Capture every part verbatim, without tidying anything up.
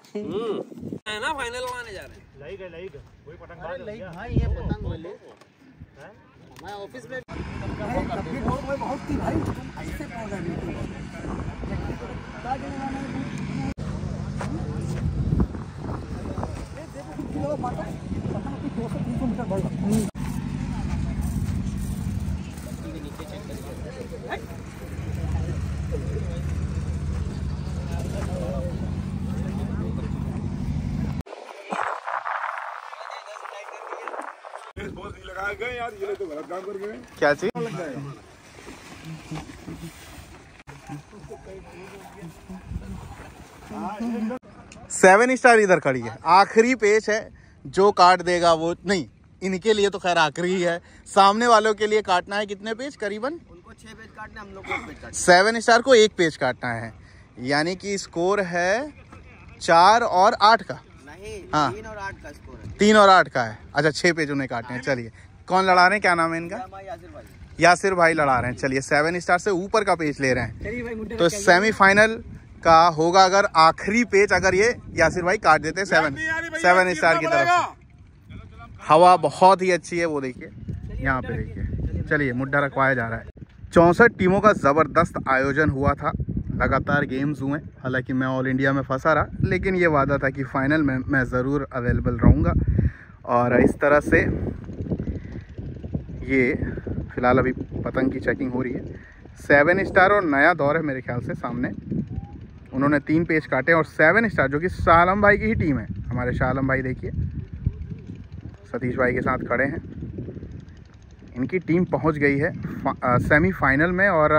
है ना, फाइनल लगाने जा रहे हैं। लाइक है, लाइक है। कोई पतंग बाज लाइक भाई ये पतंग बोले हैं मैं ऑफिस में बहुत थी भाई, तुम ऐसे पौधा बिल्कुल दो सौ तीन सौ मीटर बढ़ रहा। गए यार, ये तो गलत काम कर गए। क्या चीज? सेवन स्टार इधर खड़ी है, आखिरी पेच है, जो काट देगा वो नहीं, इनके लिए तो खैर आखिरी ही है, सामने वालों के लिए काटना है कितने पेज? करीबन उनको छह पेज काटना, हम लोग को एक पेज काटना। सेवन स्टार को एक पेज काटना है, यानी कि स्कोर है चार और आठ का। नहीं, हाँ, तीन और आठ का स्कोर है। तीन और आठ का है। अच्छा, छह पेज उन्हें काटने हैं। चलिए, कौन लड़ा रहे हैं, क्या नाम है इनका? यासिर भाई। यासिर भाई लड़ा रहे हैं। चलिए, सेवन स्टार से ऊपर का पेज ले रहे हैं, तो सेमीफाइनल का होगा अगर आखिरी पेज अगर ये यासिर भाई काट देते हैं सेवन सेवन स्टार की तरफ से। हवा बहुत ही अच्छी है, वो देखिए यहाँ पे देखिए। चलिए, मुड्ढा रखवाया जा रहा है। चौंसठ टीमों का ज़बरदस्त आयोजन हुआ था, लगातार गेम्स हुए। हालांकि मैं ऑल इंडिया में फंसा रहा, लेकिन ये वादा था कि फाइनल में मैं ज़रूर अवेलेबल रहूँगा। और इस तरह से ये फ़िलहाल अभी पतंग की चेकिंग हो रही है। सेवन स्टार और नया दौर है मेरे ख्याल से सामने, उन्होंने तीन पेज काटे। और सेवन स्टार जो कि शाह आलम भाई की ही टीम है, हमारे शाह आलम भाई देखिए सतीश भाई के साथ खड़े हैं, इनकी टीम पहुंच गई है सेमीफाइनल में। और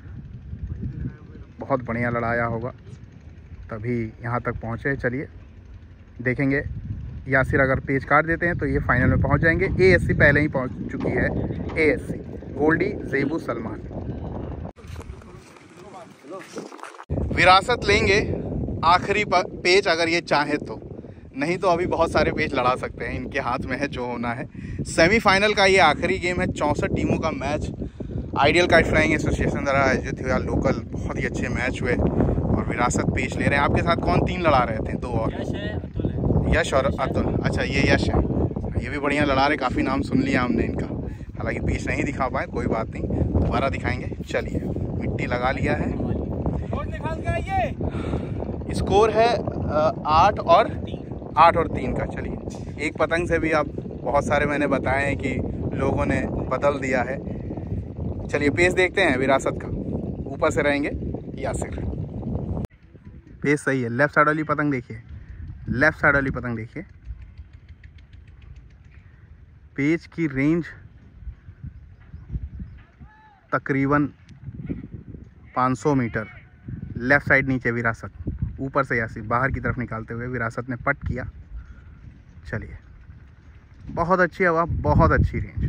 बहुत बढ़िया लड़ाया होगा तभी यहाँ तक पहुँचे। चलिए देखेंगे, यासिर अगर पेज काट देते हैं तो ये फाइनल में पहुँच जाएंगे। एएससी पहले ही पहुँच चुकी है, एएससी गोल्डी ज़ेबू सलमान। विरासत लेंगे आखिरी पेज अगर ये चाहे तो, नहीं तो अभी बहुत सारे पेज लड़ा सकते हैं, इनके हाथ में है जो होना है। सेमीफाइनल का ये आखिरी गेम है, चौंसठ टीमों का match ideal kite flying association द्वारा आयोजित हुआ। लोकल बहुत ही अच्छे मैच हुए और विरासत पेज ले रहे हैं। आपके साथ कौन तीन लड़ा रहे थे? दो और यश और अतुल। अच्छा, ये यश है, ये भी बढ़िया लड़ा रहे, काफ़ी नाम सुन लिया हमने इनका। हालांकि पेज नहीं दिखा पाए, कोई बात नहीं, दोबारा दिखाएंगे। चलिए, मिट्टी लगा लिया है, स्कोर है आठ और आठ और तीन का। चलिए, एक पतंग से भी आप बहुत सारे मैंने बताए हैं कि लोगों ने बदल दिया है। चलिए, पेज देखते हैं विरासत का। ऊपर से रहेंगे यासिर। पेज सही है, लेफ्ट साइड वाली पतंग देखिए, लेफ्ट साइड वाली पतंग देखिए। पेज की रेंज तकरीबन पाँच सौ मीटर। लेफ्ट साइड नीचे विरासत, ऊपर से यासिर बाहर की तरफ निकालते हुए विरासत ने पट किया। चलिए, बहुत अच्छी हवा, बहुत अच्छी रेंज,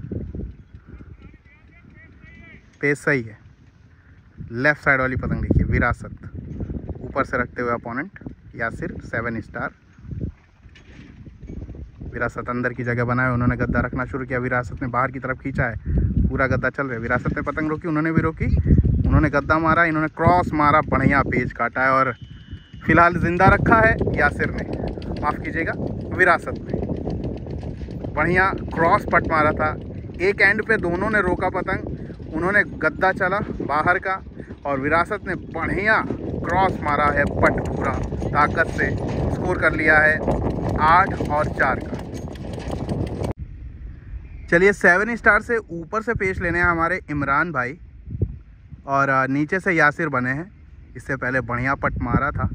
पेज सही है। लेफ्ट साइड वाली पतंग देखिए, विरासत ऊपर से रखते हुए अपोनेंट यासिर सेवन स्टार। विरासत अंदर की जगह बनाए, उन्होंने गद्दा रखना शुरू किया, विरासत ने बाहर की तरफ खींचा है, पूरा गद्दा चल रहा है। विरासत ने पतंग रोकी, उन्होंने भी रोकी, उन्होंने गद्दा मारा, इन्होंने क्रॉस मारा, बढ़िया पेज काटा है। और फिलहाल जिंदा रखा है यासिर ने, माफ़ कीजिएगा विरासत ने, बढ़िया क्रॉस पट मारा था। एक एंड पे दोनों ने रोका पतंग, उन्होंने गद्दा चला बाहर का और विरासत ने बढ़िया क्रॉस मारा है पट, पूरा ताकत से स्कोर कर लिया है आठ और चार का। चलिए, सेवन स्टार से ऊपर से पेश लेने हैं हमारे इमरान भाई और नीचे से यासिर बने हैं। इससे पहले बढ़िया पट मारा था।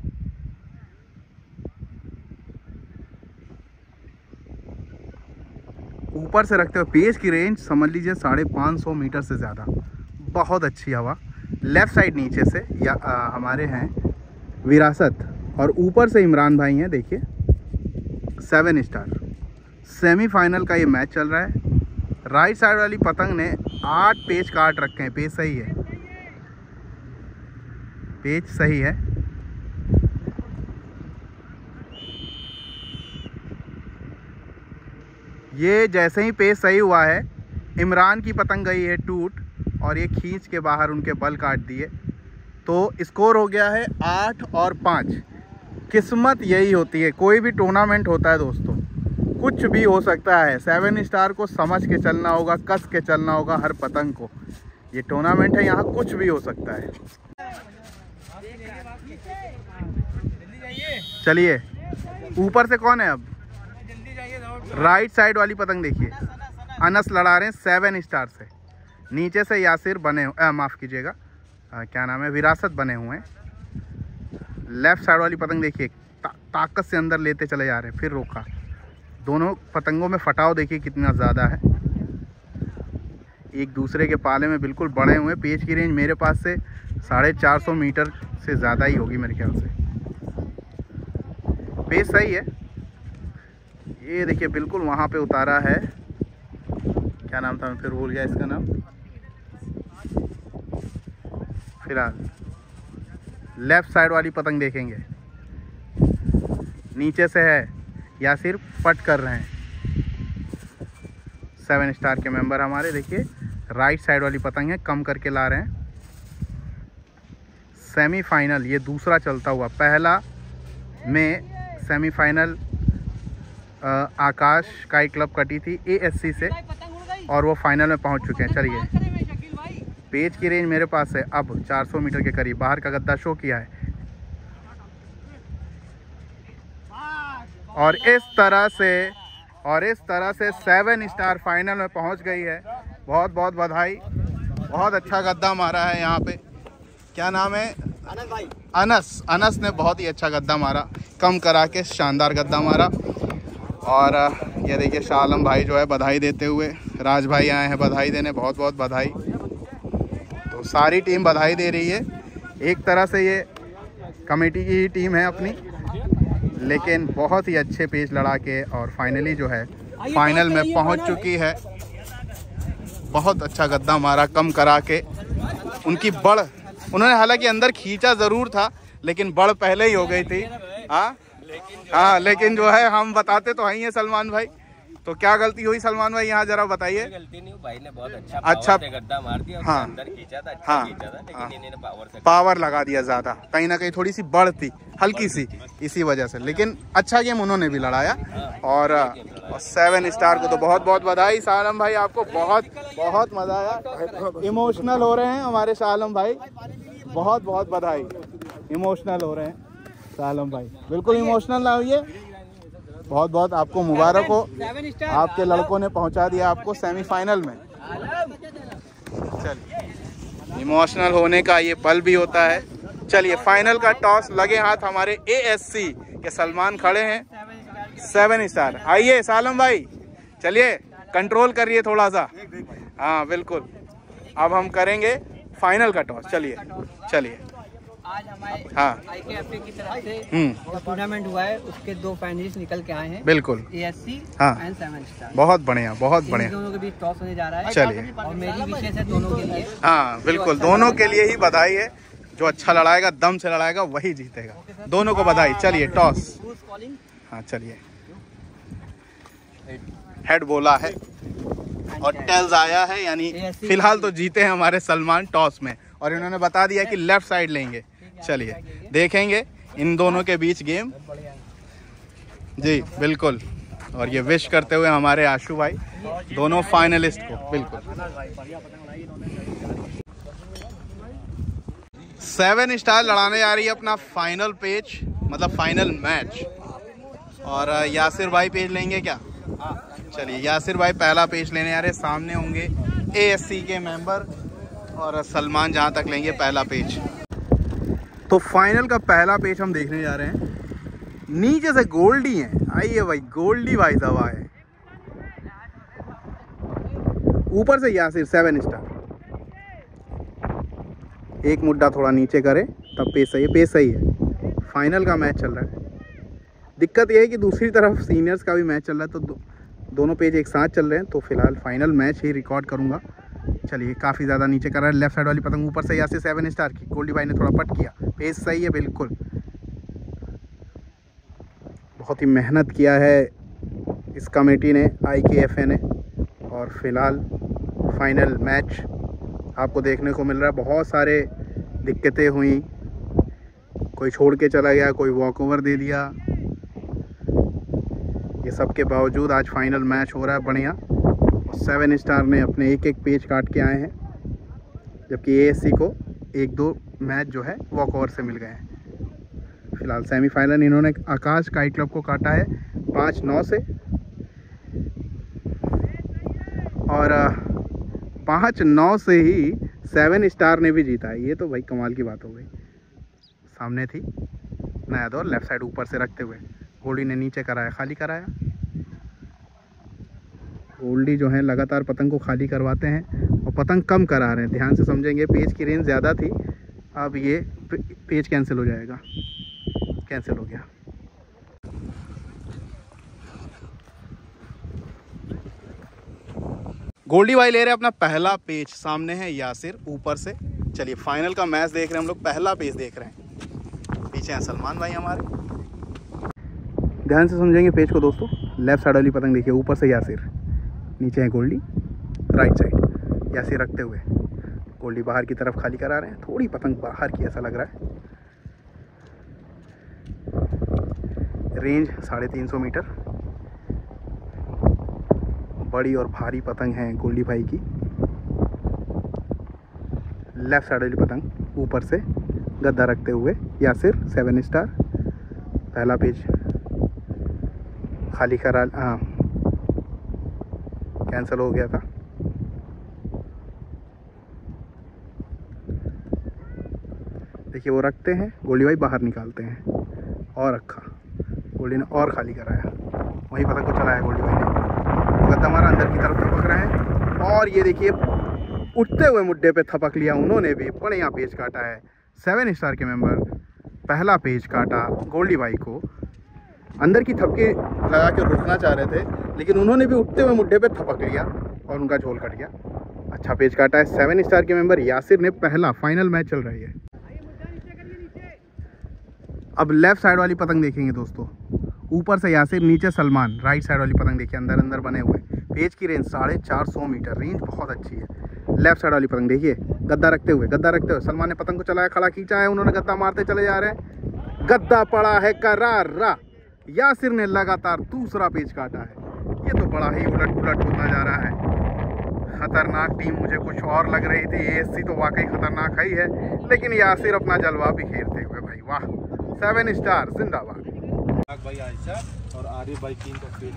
ऊपर से रखते हुए पेज की रेंज समझ लीजिए साढ़े पाँच सौ मीटर से ज़्यादा, बहुत अच्छी हवा। लेफ़्ट साइड नीचे से या आ, हमारे हैं विरासत और ऊपर से इमरान भाई हैं, देखिए सेवन स्टार। सेमीफाइनल का ये मैच चल रहा है। राइट साइड वाली पतंग ने आठ पेज काट रखे हैं, पेज सही है, पेज सही है। ये जैसे ही पेज सही हुआ है, इमरान की पतंग गई है टूट और ये खींच के बाहर उनके बल काट दिए, तो स्कोर हो गया है आठ और पाँच। किस्मत यही होती है, कोई भी टूर्नामेंट होता है दोस्तों, कुछ भी हो सकता है। सेवन स्टार को समझ के चलना होगा, कस के चलना होगा हर पतंग को। ये टूर्नामेंट है, यहाँ कुछ भी हो सकता है। चलिए, ऊपर से कौन है अब? राइट साइड वाली पतंग देखिए, अनस लड़ा रहे हैं सेवन स्टार से। नीचे से यासिर बने, माफ़ कीजिएगा, क्या नाम है, विरासत बने हुए हैं। लेफ्ट साइड वाली पतंग देखिए, ता, ताकत से अंदर लेते चले जा रहे हैं, फिर रोका। दोनों पतंगों में फटाव देखिए कितना ज़्यादा है, एक दूसरे के पाले में बिल्कुल बड़े हुए। पेच की रेंज मेरे पास से साढ़े चार सौ मीटर से ज़्यादा ही होगी मेरे ख्याल से। पेच सही है। ये देखिए बिल्कुल वहाँ पे उतारा है, क्या नाम था, मैं फिर भूल गया इसका नाम। फिलहाल लेफ्ट साइड वाली पतंग देखेंगे, नीचे से है यासिर, पट कर रहे हैं सेवन स्टार के मेंबर हमारे। देखिए राइट साइड वाली पतंग है, कम करके ला रहे हैं। सेमीफाइनल ये दूसरा चलता हुआ, पहला में सेमीफाइनल आकाश काई क्लब कटी थी एएससी से, और वो फाइनल में पहुंच चुके हैं। चलिए, पेज की रेंज मेरे पास है अब चार सौ मीटर के करीब, बाहर का गद्दा शो किया है। और इस तरह से और इस तरह से सेवन स्टार फाइनल में पहुंच गई है। बहुत बहुत बधाई, बहुत अच्छा गद्दा मारा है यहाँ पे। क्या नाम है? अनस भाई। अनस अनस ने बहुत ही अच्छा गद्दा मारा, कम करा के शानदार गद्दा मारा। और ये देखिए शाह आलम भाई जो है बधाई देते हुए, राज भाई आए हैं बधाई देने, बहुत बहुत बधाई। तो सारी टीम बधाई दे रही है। एक तरह से ये कमेटी की ही टीम है अपनी, लेकिन बहुत ही अच्छे पेच लड़ा के और फाइनली जो है फाइनल में पहुंच चुकी है। बहुत अच्छा गद्दा मारा, कम करा के। उनकी बड़ उन्होंने हालांकि अंदर खींचा ज़रूर था, लेकिन बड़ पहले ही हो गई थी। हाँ हाँ, लेकिन जो है हम बताते तो हैं सलमान भाई। तो क्या गलती हुई सलमान भाई, यहाँ जरा बताइए। गलती नहीं, भाई ने बहुत अच्छा अच्छा पावर से गद्दा मार दिया। हाँ, अंदर खींचा था, अच्छा हाँ, खींचा था, लेकिन हाँ, इन्होंने पावर से पावर लगा दिया ज़्यादा, कहीं ना कहीं थोड़ी सी बढ़ थी, हल्की सी, इसी वजह से। लेकिन अच्छा गेम उन्होंने भी लड़ाया। और, और सेवन स्टार को तो बहुत बहुत बधाई। शाह आलम भाई आपको बहुत बहुत मज़ा आया। इमोशनल हो रहे हैं हमारे शाह आलम भाई, बहुत बहुत बधाई। इमोशनल हो रहे हैं शाह आलम भाई, बिल्कुल इमोशनल ना होइए। बहुत बहुत आपको मुबारक हो, आपके लड़कों ने पहुंचा दिया आपको सेमीफाइनल में। चलिए, इमोशनल होने का ये पल भी होता है। चलिए, फाइनल का टॉस लगे हाथ हमारे एएससी के सलमान खड़े हैं, सेवन स्टार। आइए सालम भाई, चलिए कंट्रोल करिए थोड़ा सा। हाँ बिल्कुल, अब हम करेंगे फाइनल का टॉस। चलिए चलिए। आज हमारे हाँ आईकेएफए की तरफ से हम्म, जो टूर्नामेंट हुआ है उसके दो फाइनलिस्ट निकल के आए हैं, बिल्कुल। एएससी हाँ, एंड सेवन स्टार। बहुत बढ़िया, बहुत इन बढ़िया। दोनों के बीच टॉस होने जा रहा है। चलिए। और मेरी विशेष है दोनों के लिए। हाँ बिल्कुल, दोनों के लिए ही बधाई है। जो अच्छा लड़ाएगा, दम से लड़ाएगा, वही जीतेगा। दोनों को बधाई। चलिए टॉस। हाँ चलिए, हेड बोला है और टेल्स आया है, यानी फिलहाल तो जीते हैं हमारे सलमान टॉस में। और इन्होंने बता दिया कि लेफ्ट साइड लेंगे। चलिए देखेंगे इन दोनों के बीच गेम। जी बिल्कुल। और ये विश करते हुए हमारे आशु भाई दोनों फाइनलिस्ट को। बिल्कुल, सेवन स्टार लड़ाने जा रही है अपना फाइनल पेज, मतलब फाइनल मैच। और यासिर भाई पेज लेंगे क्या? चलिए, यासिर भाई पहला पेज लेने आ रहे। सामने होंगे एएससी के मेंबर और सलमान जहां तक लेंगे पहला पेज। तो फाइनल का पहला पेज हम देखने जा रहे हैं। नीचे से गोल्डी है, आइए भाई, गोल्डी भाई साहब आए। ऊपर से यासिर सेवन स्टार। एक मुद्दा थोड़ा नीचे करे तब पेज सही है, पेज सही है। फाइनल का मैच चल रहा है। दिक्कत यह है कि दूसरी तरफ सीनियर्स का भी मैच चल रहा है, तो दो, दोनों पेज एक साथ चल रहे हैं। तो फिलहाल फाइनल मैच ही रिकॉर्ड करूंगा। चलिए, काफ़ी ज़्यादा नीचे कर रहा है। लेफ्ट साइड वाली पतंग ऊपर से यासिर सेवन स्टार की, गोल्डी भाई ने थोड़ा पट किया। पेज सही है बिल्कुल, बहुत ही मेहनत किया है इस कमेटी ने, आईकेएफए ने। और फिलहाल फाइनल मैच आपको देखने को मिल रहा है। बहुत सारे दिक्कतें हुई, कोई छोड़ के चला गया, कोई वॉक ओवर दे दिया। ये सब के बावजूद आज फाइनल मैच हो रहा है बढ़िया। और सेवन स्टार ने अपने एक एक पेज काट के आए हैं, जबकि एएससी को एक दो मैच जो है वॉक ओवर से मिल गए हैं। फिलहाल सेमीफाइनल इन्होंने आकाश काइट क्लब को काटा है पाँच नौ से, और पाँच नौ से ही सेवन स्टार ने भी जीता है। ये तो भाई कमाल की बात हो गई। सामने थी नया दौर, लेफ्ट साइड ऊपर से रखते हुए गोल्डी ने नीचे कराया, खाली कराया। गोल्डी जो है लगातार पतंग को खाली करवाते हैं और पतंग कम करा रहे हैं। ध्यान से समझेंगे, पेज की रेंज ज़्यादा थी, अब ये पेज कैंसिल हो जाएगा। कैंसिल हो गया। गोल्डी भाई ले रहे हैं अपना पहला पेज। सामने है यासिर ऊपर से। चलिए फाइनल का मैच देख रहे हैं हम लोग, पहला पेज देख रहे हैं। पीछे हैं सलमान भाई हमारे। ध्यान से समझेंगे पेज को दोस्तों। लेफ्ट साइड वाली पतंग देखिए, ऊपर से यासिर, नीचे है गोल्डी, राइट साइड यासिर रखते हुए गोल्डी बाहर की तरफ खाली करा रहे हैं। थोड़ी पतंग बाहर की ऐसा लग रहा है। रेंज साढ़े तीन सौ मीटर। बड़ी और भारी पतंग है गोल्डी भाई की। लेफ्ट साइड वाली पतंग ऊपर से गद्दा रखते हुए यासिर सेवन स्टार। पहला पेज खाली करा, हाँ कैंसिल हो गया था। देखिए वो रखते हैं, गोल्डी भाई बाहर निकालते हैं और रखा। गोल्डी ने और खाली कराया, वहीं पतंग को चलाया गोल्डी भाई ने। गद्दा मारा, अंदर की तरफ थपक रहे हैं और ये देखिए उठते हुए मुड्डे पे थपक लिया उन्होंने भी। बढ़िया पेज काटा है सेवन स्टार के मेंबर। पहला पेज काटा गोल्डी भाई को। अंदर की थपके लगा के रुकना चाह रहे थे, लेकिन उन्होंने भी उठते हुए मुड्डे पे थपक लिया और उनका झोल कट गया। अच्छा पेज काटा है सेवन स्टार के मेंबर यासिर ने। पहला फाइनल मैच चल रही है। अब लेफ्ट साइड वाली पतंग देखेंगे दोस्तों। ऊपर से यासिर, नीचे सलमान। राइट साइड वाली पतंग देखिए, अंदर अंदर बने हुए। पेज की रेंज साढ़े चार सौ मीटर, रेंज बहुत अच्छी है। लेफ्ट साइड वाली पतंग देखिए, गद्दा रखते हुए गद्दा रखते हुए सलमान ने पतंग को चलाया, खड़ा खींचा है उन्होंने, गद्दा मारते चले जा रहे हैं। गद्दा पड़ा है करारा। यासिर ने लगातार दूसरा पेज काटा है। ये तो बड़ा ही उलट पुलट होता जा रहा है। खतरनाक टीम मुझे कुछ और लग रही थी। एएससी तो वाकई खतरनाक ही है, लेकिन यासिर अपना जलवा बिखेरते हुए भाई वाह। सेवन स्टार जिंदाबाद। भाई आयशा और आरिफ भाई तीन का पेज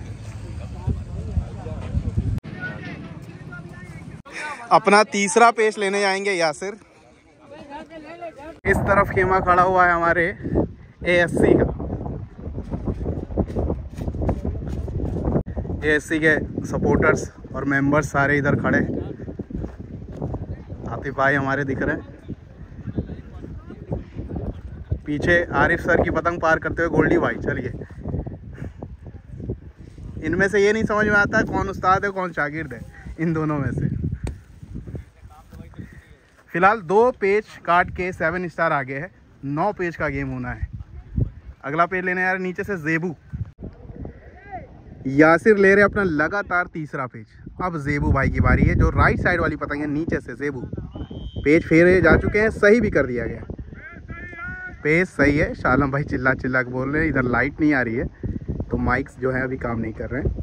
अपना तीसरा पेज लेने जाएंगे यासिर। इस तरफ खेमा खड़ा हुआ है हमारे एएससी का। एएससी के सपोर्टर्स और मेंबर्स सारे इधर खड़े। आतिफ भाई हमारे दिख रहे हैं। पीछे आरिफ सर की पतंग पार करते हुए गोल्डी भाई। चलिए इनमें से ये नहीं समझ में आता है कौन उस्ताद है कौन शागिर्द है, इन दोनों में से। फिलहाल दो पेज काट के सेवन स्टार आगे है। नौ पेज का गेम होना है। अगला पेज लेने आ रहे नीचे से जेबू। यासिर ले रहे अपना लगातार तीसरा पेज। अब जेबू भाई की बारी है, जो राइट साइड वाली पतंग है नीचे से। जेबू पेज फेरे जा चुके हैं, सही भी कर दिया गया। पेज सही है। शालम भाई चिल्ला चिल्ला के बोल रहे हैं। इधर लाइट नहीं आ रही है तो माइक्स जो है अभी काम नहीं कर रहे हैं।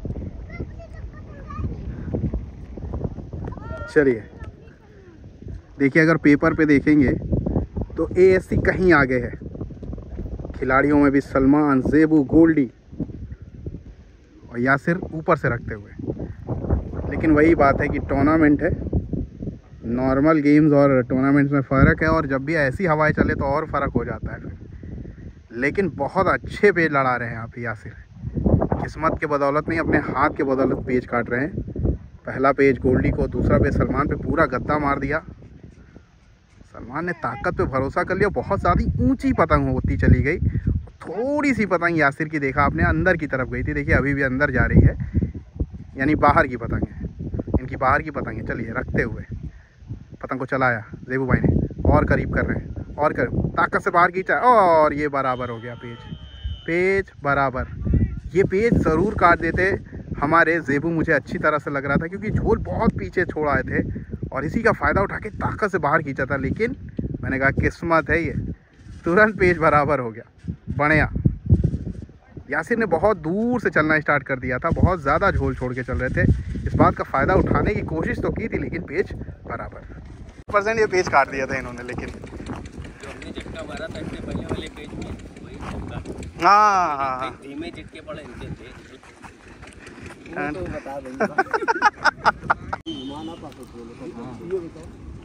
चलिए देखिए, अगर पेपर पे देखेंगे तो एएससी कहीं आगे है। खिलाड़ियों में भी सलमान, जेबू, गोल्डी और यासिर ऊपर से रखते हुए। लेकिन वही बात है कि टूर्नामेंट है, नॉर्मल गेम्स और टूर्नामेंट्स में फ़र्क है, और जब भी ऐसी हवाएं चले तो और फ़र्क हो जाता है फिर। लेकिन बहुत अच्छे पेज लड़ा रहे हैं आप यासिर। किस्मत के बदौलत नहीं, अपने हाथ के बदौलत पेज काट रहे हैं। पहला पेज गोल्डी को, दूसरा पेज सलमान पे पूरा गद्दा मार दिया। सलमान ने ताकत पे भरोसा कर लिया। बहुत ज़्यादा ऊंची पतंग होती चली गई। थोड़ी सी पतंग यासिर की देखा आपने अंदर की तरफ गई थी। देखिए अभी भी अंदर जा रही है, यानी बाहर की पतंग है। इनकी बाहर की पतंग है। चलिए रखते हुए पतंग को चलाया जेबू भाई ने, और करीब कर रहे हैं, और कर ताकत से बाहर खींचा, और ये बराबर हो गया पेज। पेज बराबर। ये पेज ज़रूर काट देते हमारे जेबू, मुझे अच्छी तरह से लग रहा था, क्योंकि झोल बहुत पीछे छोड़ आए थे और इसी का फ़ायदा उठा के ताकत से बाहर खींचा था। लेकिन मैंने कहा किस्मत है ये, तुरंत पेज बराबर हो गया, बढ़िया। यासिर ने बहुत दूर से चलना स्टार्ट कर दिया था, बहुत ज़्यादा झोल छोड़ के चल रहे थे। इस बात का फ़ायदा उठाने की कोशिश तो की थी, लेकिन पेज बराबर परसेंट ये पेज काट दिया था इन्होंने। लेकिन जो हमने झटका मारा था इससे पहले वाले पेज में वही झटका। हाँ हाँ हाँ धीमे झटके पड़े इनके थे। तो बता देंगे। घुमाना पास ये बताओ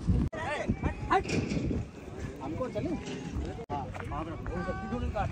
हमको चले। हाँ काट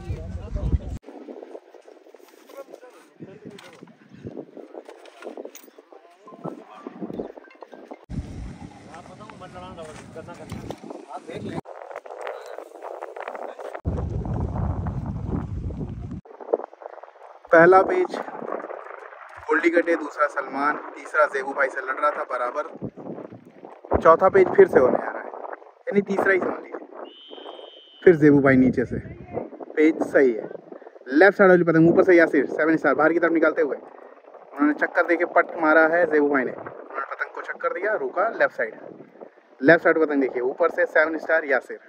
पहला पेज गोल्डी कटे, दूसरा सलमान, तीसरा ज़ेबू भाई से लड़ रहा था बराबर। चौथा पेज फिर से होने आ रहा है, यानी तीसरा ही समझ लीजिए। फिर ज़ेबू भाई नीचे से, पेज सही है। लेफ्ट साइड वाली पतंग ऊपर से यासिर सेवन स्टार बाहर की तरफ निकालते हुए उन्होंने चक्कर देके पट मारा है। ज़ेबू भाई ने उन्होंने पतंग को चक्कर दिया, रुका लेफ्ट साइड। लेफ्ट साइड पतंग देखिए, ऊपर से सेवन स्टार यासिर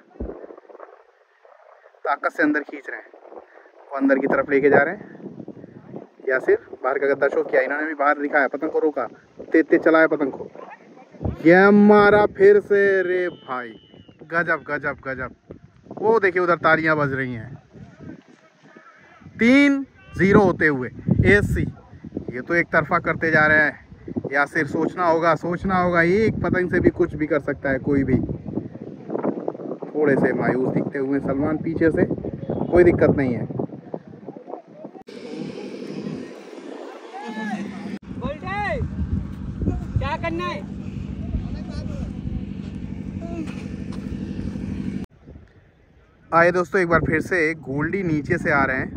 ताकत से अंदर खींच रहे हैं, वो अंदर की तरफ लेके जा रहे हैं। यासिर बाहर का गद्दा शो किया, इन्होंने भी बाहर दिखाया, पतंग को रोका, तेज तेज चलाया पतंग को, ये मारा फिर से। रे भाई गजब गजब गजब। वो देखिए उधर तालियां बज रही हैं। तीन जीरो होते हुए एसी, ये तो एक तरफा करते जा रहे हैं। यासिर सोचना होगा सोचना होगा, एक पतंग से भी कुछ भी कर सकता है कोई भी। थोड़े से मायूस दिखते हुए सलमान पीछे से, कोई दिक्कत नहीं है। क्या करना है? आए दोस्तों, एक बार फिर से गोल्डी नीचे से आ रहे हैं।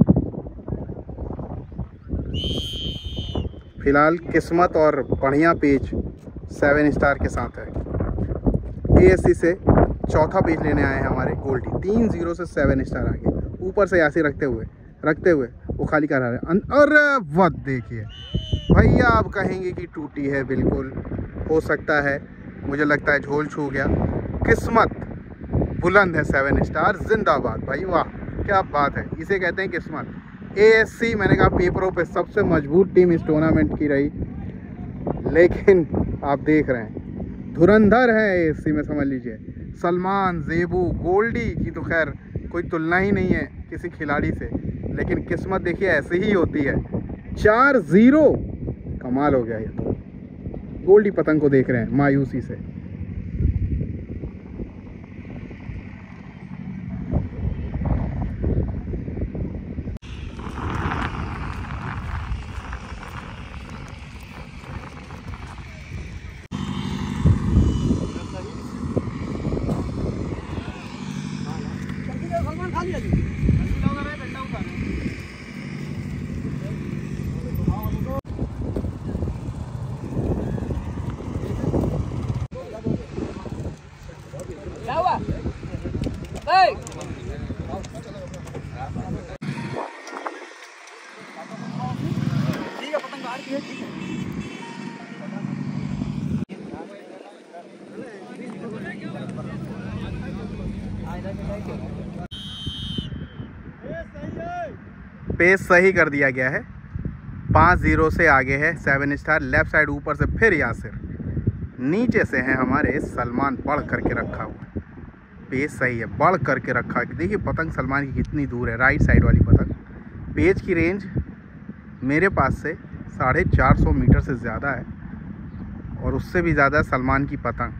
फिलहाल किस्मत और बढ़िया पेज सेवन स्टार के साथ है। एएससी से चौथा पेज लेने आए हैं हमारे गोल्डी, तीन जीरो से सेवन स्टार आगे। ऊपर से यासिर रखते हुए रखते हुए वो खाली करा रहे। अरे वह देखिए भैया, आप कहेंगे कि टूटी है, बिल्कुल हो सकता है, मुझे लगता है झोल छू गया। किस्मत बुलंद है, सेवन स्टार जिंदाबाद भाई, वाह क्या बात है, इसे कहते हैं किस्मत। एएससी मैंने कहा पेपरों पे सबसे मजबूत टीम इस टूर्नामेंट की रही, लेकिन आप देख रहे हैं धुरंधर है एएससी में, समझ लीजिए। सलमान, ज़ेबू, गोल्डी की तो खैर कोई तुलना ही नहीं है किसी खिलाड़ी से, लेकिन किस्मत देखिए ऐसी ही होती है। चार जीरो, कमाल हो गया ये तो। गोल्डी पतंग को देख रहे हैं मायूसी से। पेस सही कर दिया गया है, पाँच जीरो से आगे है सेवन स्टार। लेफ्ट साइड ऊपर से फिर यासिर, नीचे से है हमारे सलमान, बढ़ करके रखा हुआ है। पेज सही है, बढ़ करके रखा है। देखिए पतंग सलमान की कितनी दूर है, राइट साइड वाली पतंग। पेज की रेंज मेरे पास से साढ़े चार सौ मीटर से ज़्यादा है, और उससे भी ज़्यादा सलमान की पतंग।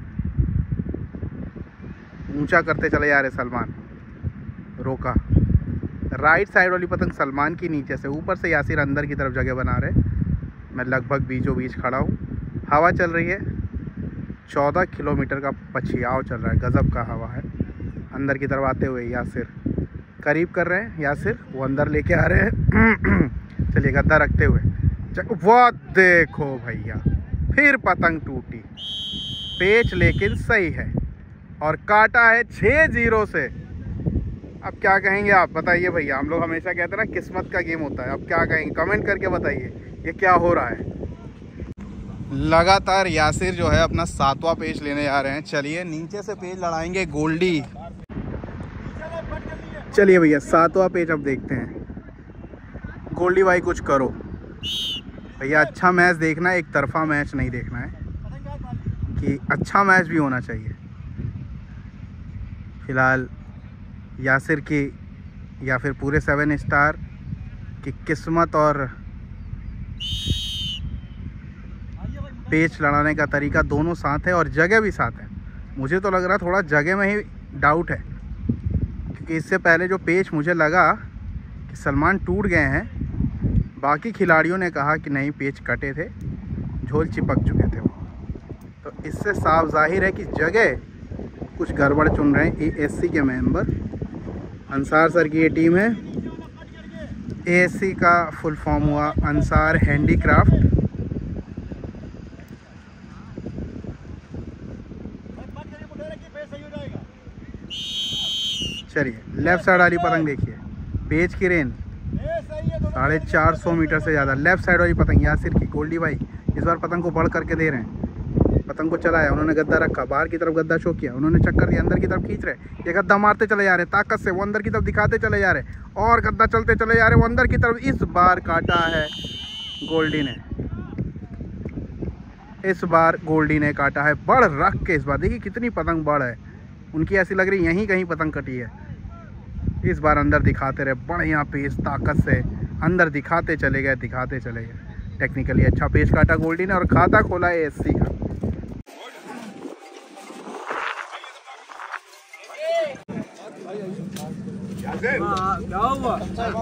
ऊंचा करते चले जा रहे सलमान, रोका। राइट साइड वाली पतंग सलमान की नीचे से, ऊपर से यासिर अंदर की तरफ जगह बना रहे। मैं लगभग बीचों बीच खड़ा हूँ, हवा चल रही है, चौदह किलोमीटर का पछियाव चल रहा है, गजब का हवा है। अंदर की तरफ आते हुए यासिर करीब कर रहे हैं, यासिर वो अंदर लेके आ रहे हैं। चलिए गद्दा रखते हुए, वाह देखो भैया, फिर पतंग टूटी। पेच लेकिन सही है, और काटा है छः जीरो से। अब क्या कहेंगे आप बताइए भैया, हम लोग हमेशा कहते हैं ना किस्मत का गेम होता है। अब क्या कहेंगे, कमेंट करके बताइए ये क्या हो रहा है। लगातार यासिर जो है अपना सातवां पेज लेने जा रहे हैं। चलिए नीचे से पेज लड़ाएंगे गोल्डी। चलिए भैया सातवां पेज अब देखते हैं। गोल्डी भाई कुछ करो भैया, अच्छा मैच देखना है, एक तरफा मैच नहीं देखना है, कि अच्छा मैच भी होना चाहिए। फिलहाल यासिर की या फिर पूरे सेवन स्टार की किस्मत और पेच लड़ाने का तरीका दोनों साथ है और जगह भी साथ है। मुझे तो लग रहा थोड़ा जगह में ही डाउट है, क्योंकि इससे पहले जो पेच मुझे लगा कि सलमान टूट गए हैं, बाकी खिलाड़ियों ने कहा कि नहीं पेच कटे थे, झोल चिपक चुके थे वो। तो इससे साफ जाहिर है कि जगह कुछ गड़बड़ चुन रहे हैं एएससी के मेंबर। अंसार सर की ये टीम है। एएससी का फुल फॉर्म हुआ अंसार हैंडीक्राफ्ट। चलिए लेफ्ट साइड वाली पतंग देखिए, पेज की रेंज साढ़े चार सौ मीटर से ज़्यादा। लेफ्ट साइड वाली पतंग यासिर की, गोल्डी भाई इस बार पतंग को बढ़ करके दे रहे हैं। पतंग को चलाया उन्होंने, गद्दा रखा, बाहर की तरफ गद्दा शो किया, उन्होंने चक्कर दिया, अंदर की तरफ खींच रहे, ये गद्दा मारते चले जा रहे ताकत से, वो अंदर की तरफ दिखाते चले जा रहे और गद्दा चलते चले जा रहे, वो अंदर की तरफ। इस बार काटा है गोल्डी ने, इस बार गोल्डी ने काटा है बड़ रख के। इस बार देखिए कितनी पतंग बड़ है उनकी, ऐसी लग रही यहीं कहीं पतंग कटी है। इस बार अंदर दिखाते रहे, बढ़िया पेच ताकत से अंदर दिखाते चले गए, दिखाते चले गए। टेक्निकली अच्छा पेच काटा गोल्डी ने और खाता खोला है एएससी का। क्या हुआ?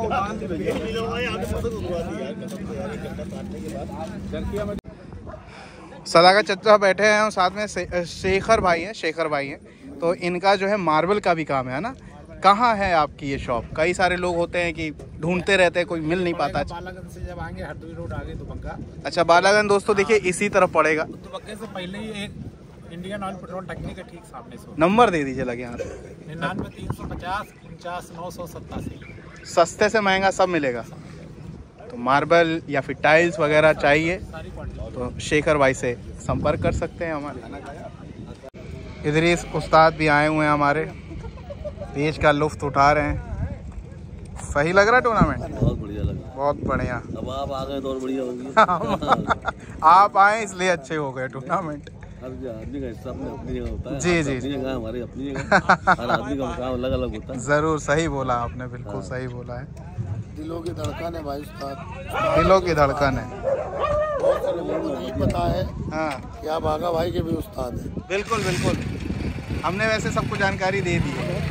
सदा का चचा बैठे हैं और साथ में शे, शेखर भाई हैं, शेखर भाई हैं। तो इनका जो है मार्बल का भी काम है ना। कहाँ है आपकी ये शॉप? कई सारे लोग होते हैं कि ढूंढते रहते हैं, कोई मिल नहीं पाता। बालागंज से जब आएंगे हरदोई रोड आगे दुबग्गा। अच्छा बालागंज दोस्तों देखिए इसी तरफ पड़ेगा। दुबग्गे से पहले ही एक इंडियन ऑयल पेट्रोल टंकी के ठीक सामने से। नंबर दे दीजिए लगे यहाँ से। निन्यानवे तीन सौ पचास उनचास नौ सौ सत्तासी। सस्ते से महंगा सब मिलेगा। तो मार्बल या फिर टाइल्स वगैरह चाहिए तो शेखर भाई से संपर्क कर सकते हैं हमारे। इधर इस उस्ताद भी आए हुए हैं हमारे, पेच का लुफ्त उठा रहे हैं। सही लग रहा है टूर्नामेंट? बहुत बढ़िया लगा, बहुत बढ़िया। अब आप आ गए तो और बढ़िया होगी। आप आए इसलिए अच्छे हो गए टूर्नामेंट। हर आदमी का हिस्सा अपने अपनी जगह होता है। जी, जी, अपनी जगह हमारी अपनी जगह, हर आदमी का काम अलग अलग होता है। जरूर सही बोला आपने, बिल्कुल सही बोला है। दिलों की धड़कन है भाई उस्ताद, दिलों की धड़कन है। बहुत सारे लोगों को नहीं पता है हाँ क्या बागा भाई के भी उस्ताद है। बिल्कुल बिल्कुल, हमने वैसे सबको जानकारी दे दी है।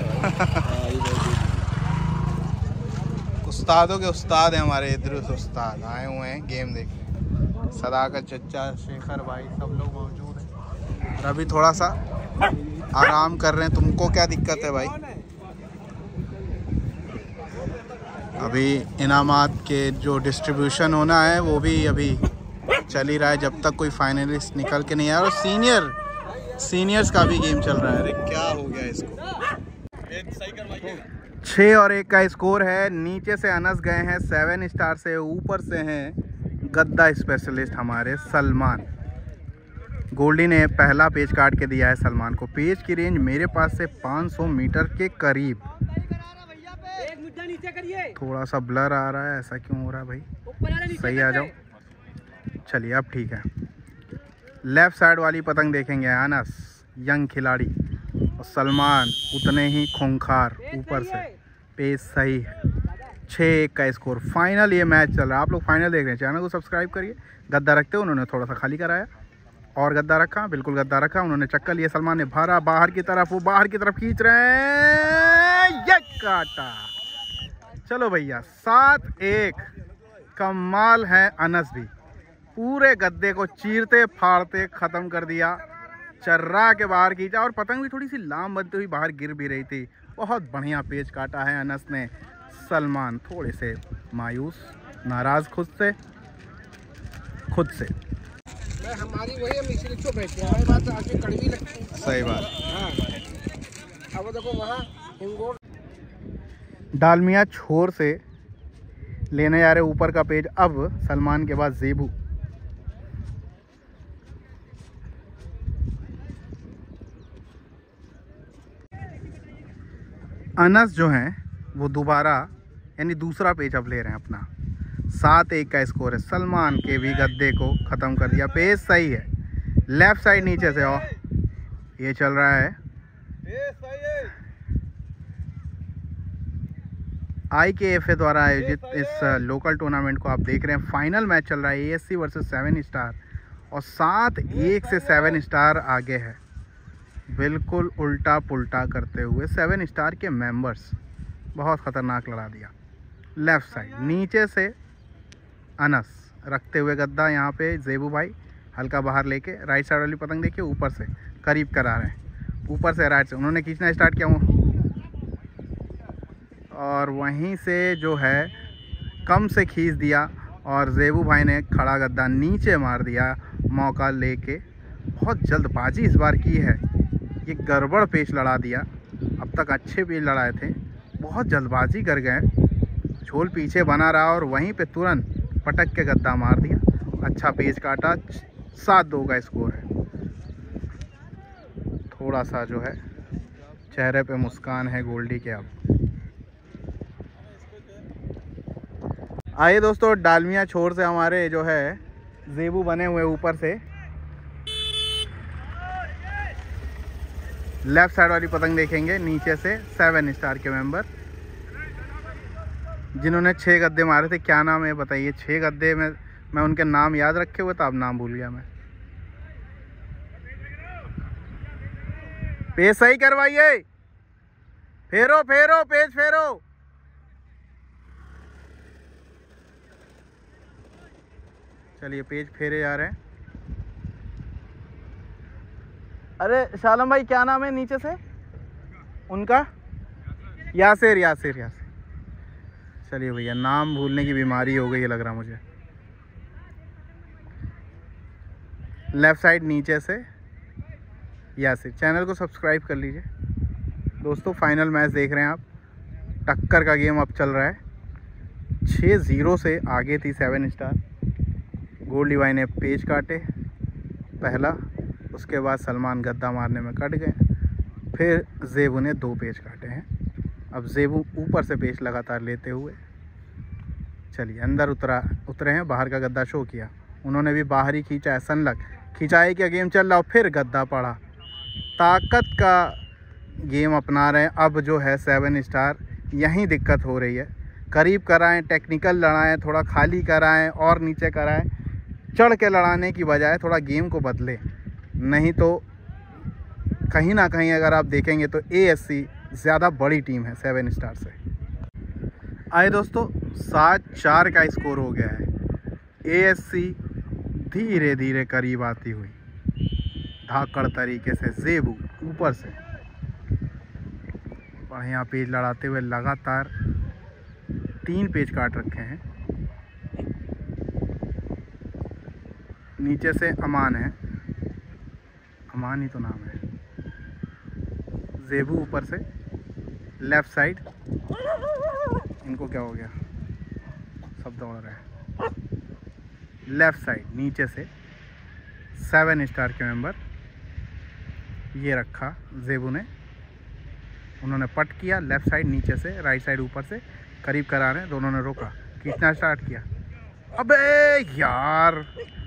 उस्तादों के उस्ताद हैं हमारे इद्रिस उस्ताद, आए हुए हैं गेम देखने। सदाकत चचा, शेखर भाई सब लोग मौजूद हैं और अभी थोड़ा सा आराम कर रहे हैं। तुमको क्या दिक्कत है भाई? अभी इनामात के जो डिस्ट्रीब्यूशन होना है वो भी अभी चल ही रहा है, जब तक कोई फाइनलिस्ट निकल के नहीं आया। और सीनियर सीनियर्स का भी गेम चल रहा है। अरे क्या हो गया इसको? छः और एक का स्कोर है। नीचे से अनस गए हैं सेवन स्टार से, ऊपर से हैं गद्दा स्पेशलिस्ट हमारे सलमान। गोल्डी ने पहला पेच काट के दिया है सलमान को। पेच की रेंज मेरे पास से पाँच सौ मीटर के करीब। थोड़ा सा ब्लर आ रहा है, ऐसा क्यों हो रहा है भाई? सही आ जाओ। चलिए अब ठीक है। लेफ्ट साइड वाली पतंग देखेंगे अनस, यंग खिलाड़ी, और सलमान उतने ही खूंखार ऊपर से। पेस सही है। छः एक का स्कोर। फाइनल ये मैच चल रहा है। आप लोग फाइनल देख रहे हैं, चैनल को सब्सक्राइब करिए। गद्दा रखते हो, उन्होंने थोड़ा सा खाली कराया और गद्दा रखा, बिल्कुल गद्दा रखा। उन्होंने चक्कर लिया, सलमान ने भरा बाहर की तरफ, वो बाहर की तरफ खींच रहे हैं, ये काटा। चलो भैया सात एक। कमाल है अनस भी, पूरे गद्दे को चीरते फाड़ते ख़त्म कर दिया, चर्रा के बाहर खींचा और पतंग भी थोड़ी सी लाम बनती हुई बाहर गिर भी रही थी। बहुत बढ़िया पेच काटा है अनस ने। सलमान थोड़े से मायूस, नाराज़ खुद से खुद से हमारी वही हम इसी रिक्शो बैठते हैं, हमारी बात आगे कड़वी लगती है। सही बात। हाँ अब देखो वहाँ हिंगोर डालमिया छोर से लेने जा रहे ऊपर का पेज। अब सलमान के बाद जेबू। अनस जो हैं वो दोबारा यानी दूसरा पेज अब ले रहे हैं अपना। सात एक का स्कोर है। सलमान के भी गद्दे को ख़त्म कर दिया। पेज सही है, लेफ़्ट साइड नीचे से और ये चल रहा है। आई के एफ ए द्वारा आयोजित इस लोकल टूर्नामेंट को आप देख रहे हैं। फाइनल मैच चल रहा है A S C versus seven star और सात एक से सेवन स्टार आगे है। बिल्कुल उल्टा पुल्टा करते हुए सेवन स्टार के मेंबर्स, बहुत ख़तरनाक लड़ा दिया। लेफ़्ट साइड नीचे से अनस रखते हुए गद्दा, यहाँ पे जेबू भाई हल्का बाहर लेके राइट साइड वाली पतंग देखिए ऊपर से करीब करा रहे हैं, ऊपर से राइट से उन्होंने खींचना स्टार्ट किया और वहीं से जो है कम से खींच दिया और जेबू भाई ने खड़ा गद्दा नीचे मार दिया मौका लेके। बहुत जल्दबाजी इस बार की है, ये गड़बड़ पेच लड़ा दिया। अब तक अच्छे पेच लड़ाए थे, बहुत जल्दबाजी कर गए। झोल पीछे बना रहा और वहीं पे तुरंत पटक के गद्दा मार दिया। अच्छा पेच काटा, सात दो का स्कोर है। थोड़ा सा जो है चेहरे पे मुस्कान है गोल्डी के। अब आइए दोस्तों, डालमिया छोर से हमारे जो है जेबू बने हुए ऊपर से लेफ्ट साइड वाली पतंग देखेंगे। नीचे से सेवन स्टार के मेंबर जिन्होंने छः गद्दे मारे थे, क्या नाम है बताइए। छः गद्दे में मैं उनके नाम याद रखे हुए था, अब नाम भूल गया मैं। पेज सही करवाइए, फेरो फेरो पेज फेरो। चलिए पेज फेरे जा रहे हैं। अरे शालम भाई क्या नाम है नीचे से उनका? यासिर यासिर यासिर। चलिए भैया, नाम भूलने की बीमारी हो गई है लग रहा मुझे। लेफ़्ट साइड नीचे से यासिर। चैनल को सब्सक्राइब कर लीजिए दोस्तों। फाइनल मैच देख रहे हैं आप, टक्कर का गेम अब चल रहा है। छः ज़ीरो से आगे थी सेवन स्टार। गोल्डी भाई ने पेच काटे पहला, उसके बाद सलमान गद्दा मारने में कट गए, फिर जेबू ने दो पेच काटे हैं। अब जेबू ऊपर से पेच लगातार लेते हुए चलिए अंदर उतरा उतरे हैं। बाहर का गद्दा शो किया, उन्होंने भी बाहर ही खींचा है। सनलग खिंचाई का गेम चल रहा, फिर गद्दा पड़ा। ताकत का गेम अपना रहे हैं अब जो है सेवन स्टार। यहीं दिक्कत हो रही है, करीब कराएं, टेक्निकल लड़ाएं, थोड़ा खाली कराएं और नीचे कराएं। चढ़ के लड़ाने की बजाय थोड़ा गेम को बदले, नहीं तो कहीं ना कहीं अगर आप देखेंगे तो ए एस सी ज़्यादा बड़ी टीम है सेवन स्टार से। आए दोस्तों, सात चार का स्कोर हो गया है। ए एस सी धीरे धीरे करीब आती हुई, धाकड़ तरीके से जेबू ऊपर से बढ़िया पेज लड़ाते हुए लगातार तीन पेज काट रखे हैं। नीचे से अमान है, अमान ही तो नाम है। जेबू ऊपर से लेफ़्ट साइड। इनको क्या हो गया, सब दौड़ रहे हैं। लेफ़्ट साइड नीचे से सेवन स्टार के मेंबर, ये रखा जेबू ने, उन्होंने पट किया। लेफ़्ट साइड नीचे से, राइट साइड ऊपर से करीब करा रहे हैं। दोनों ने रोका, खींचना स्टार्ट किया। अबे यार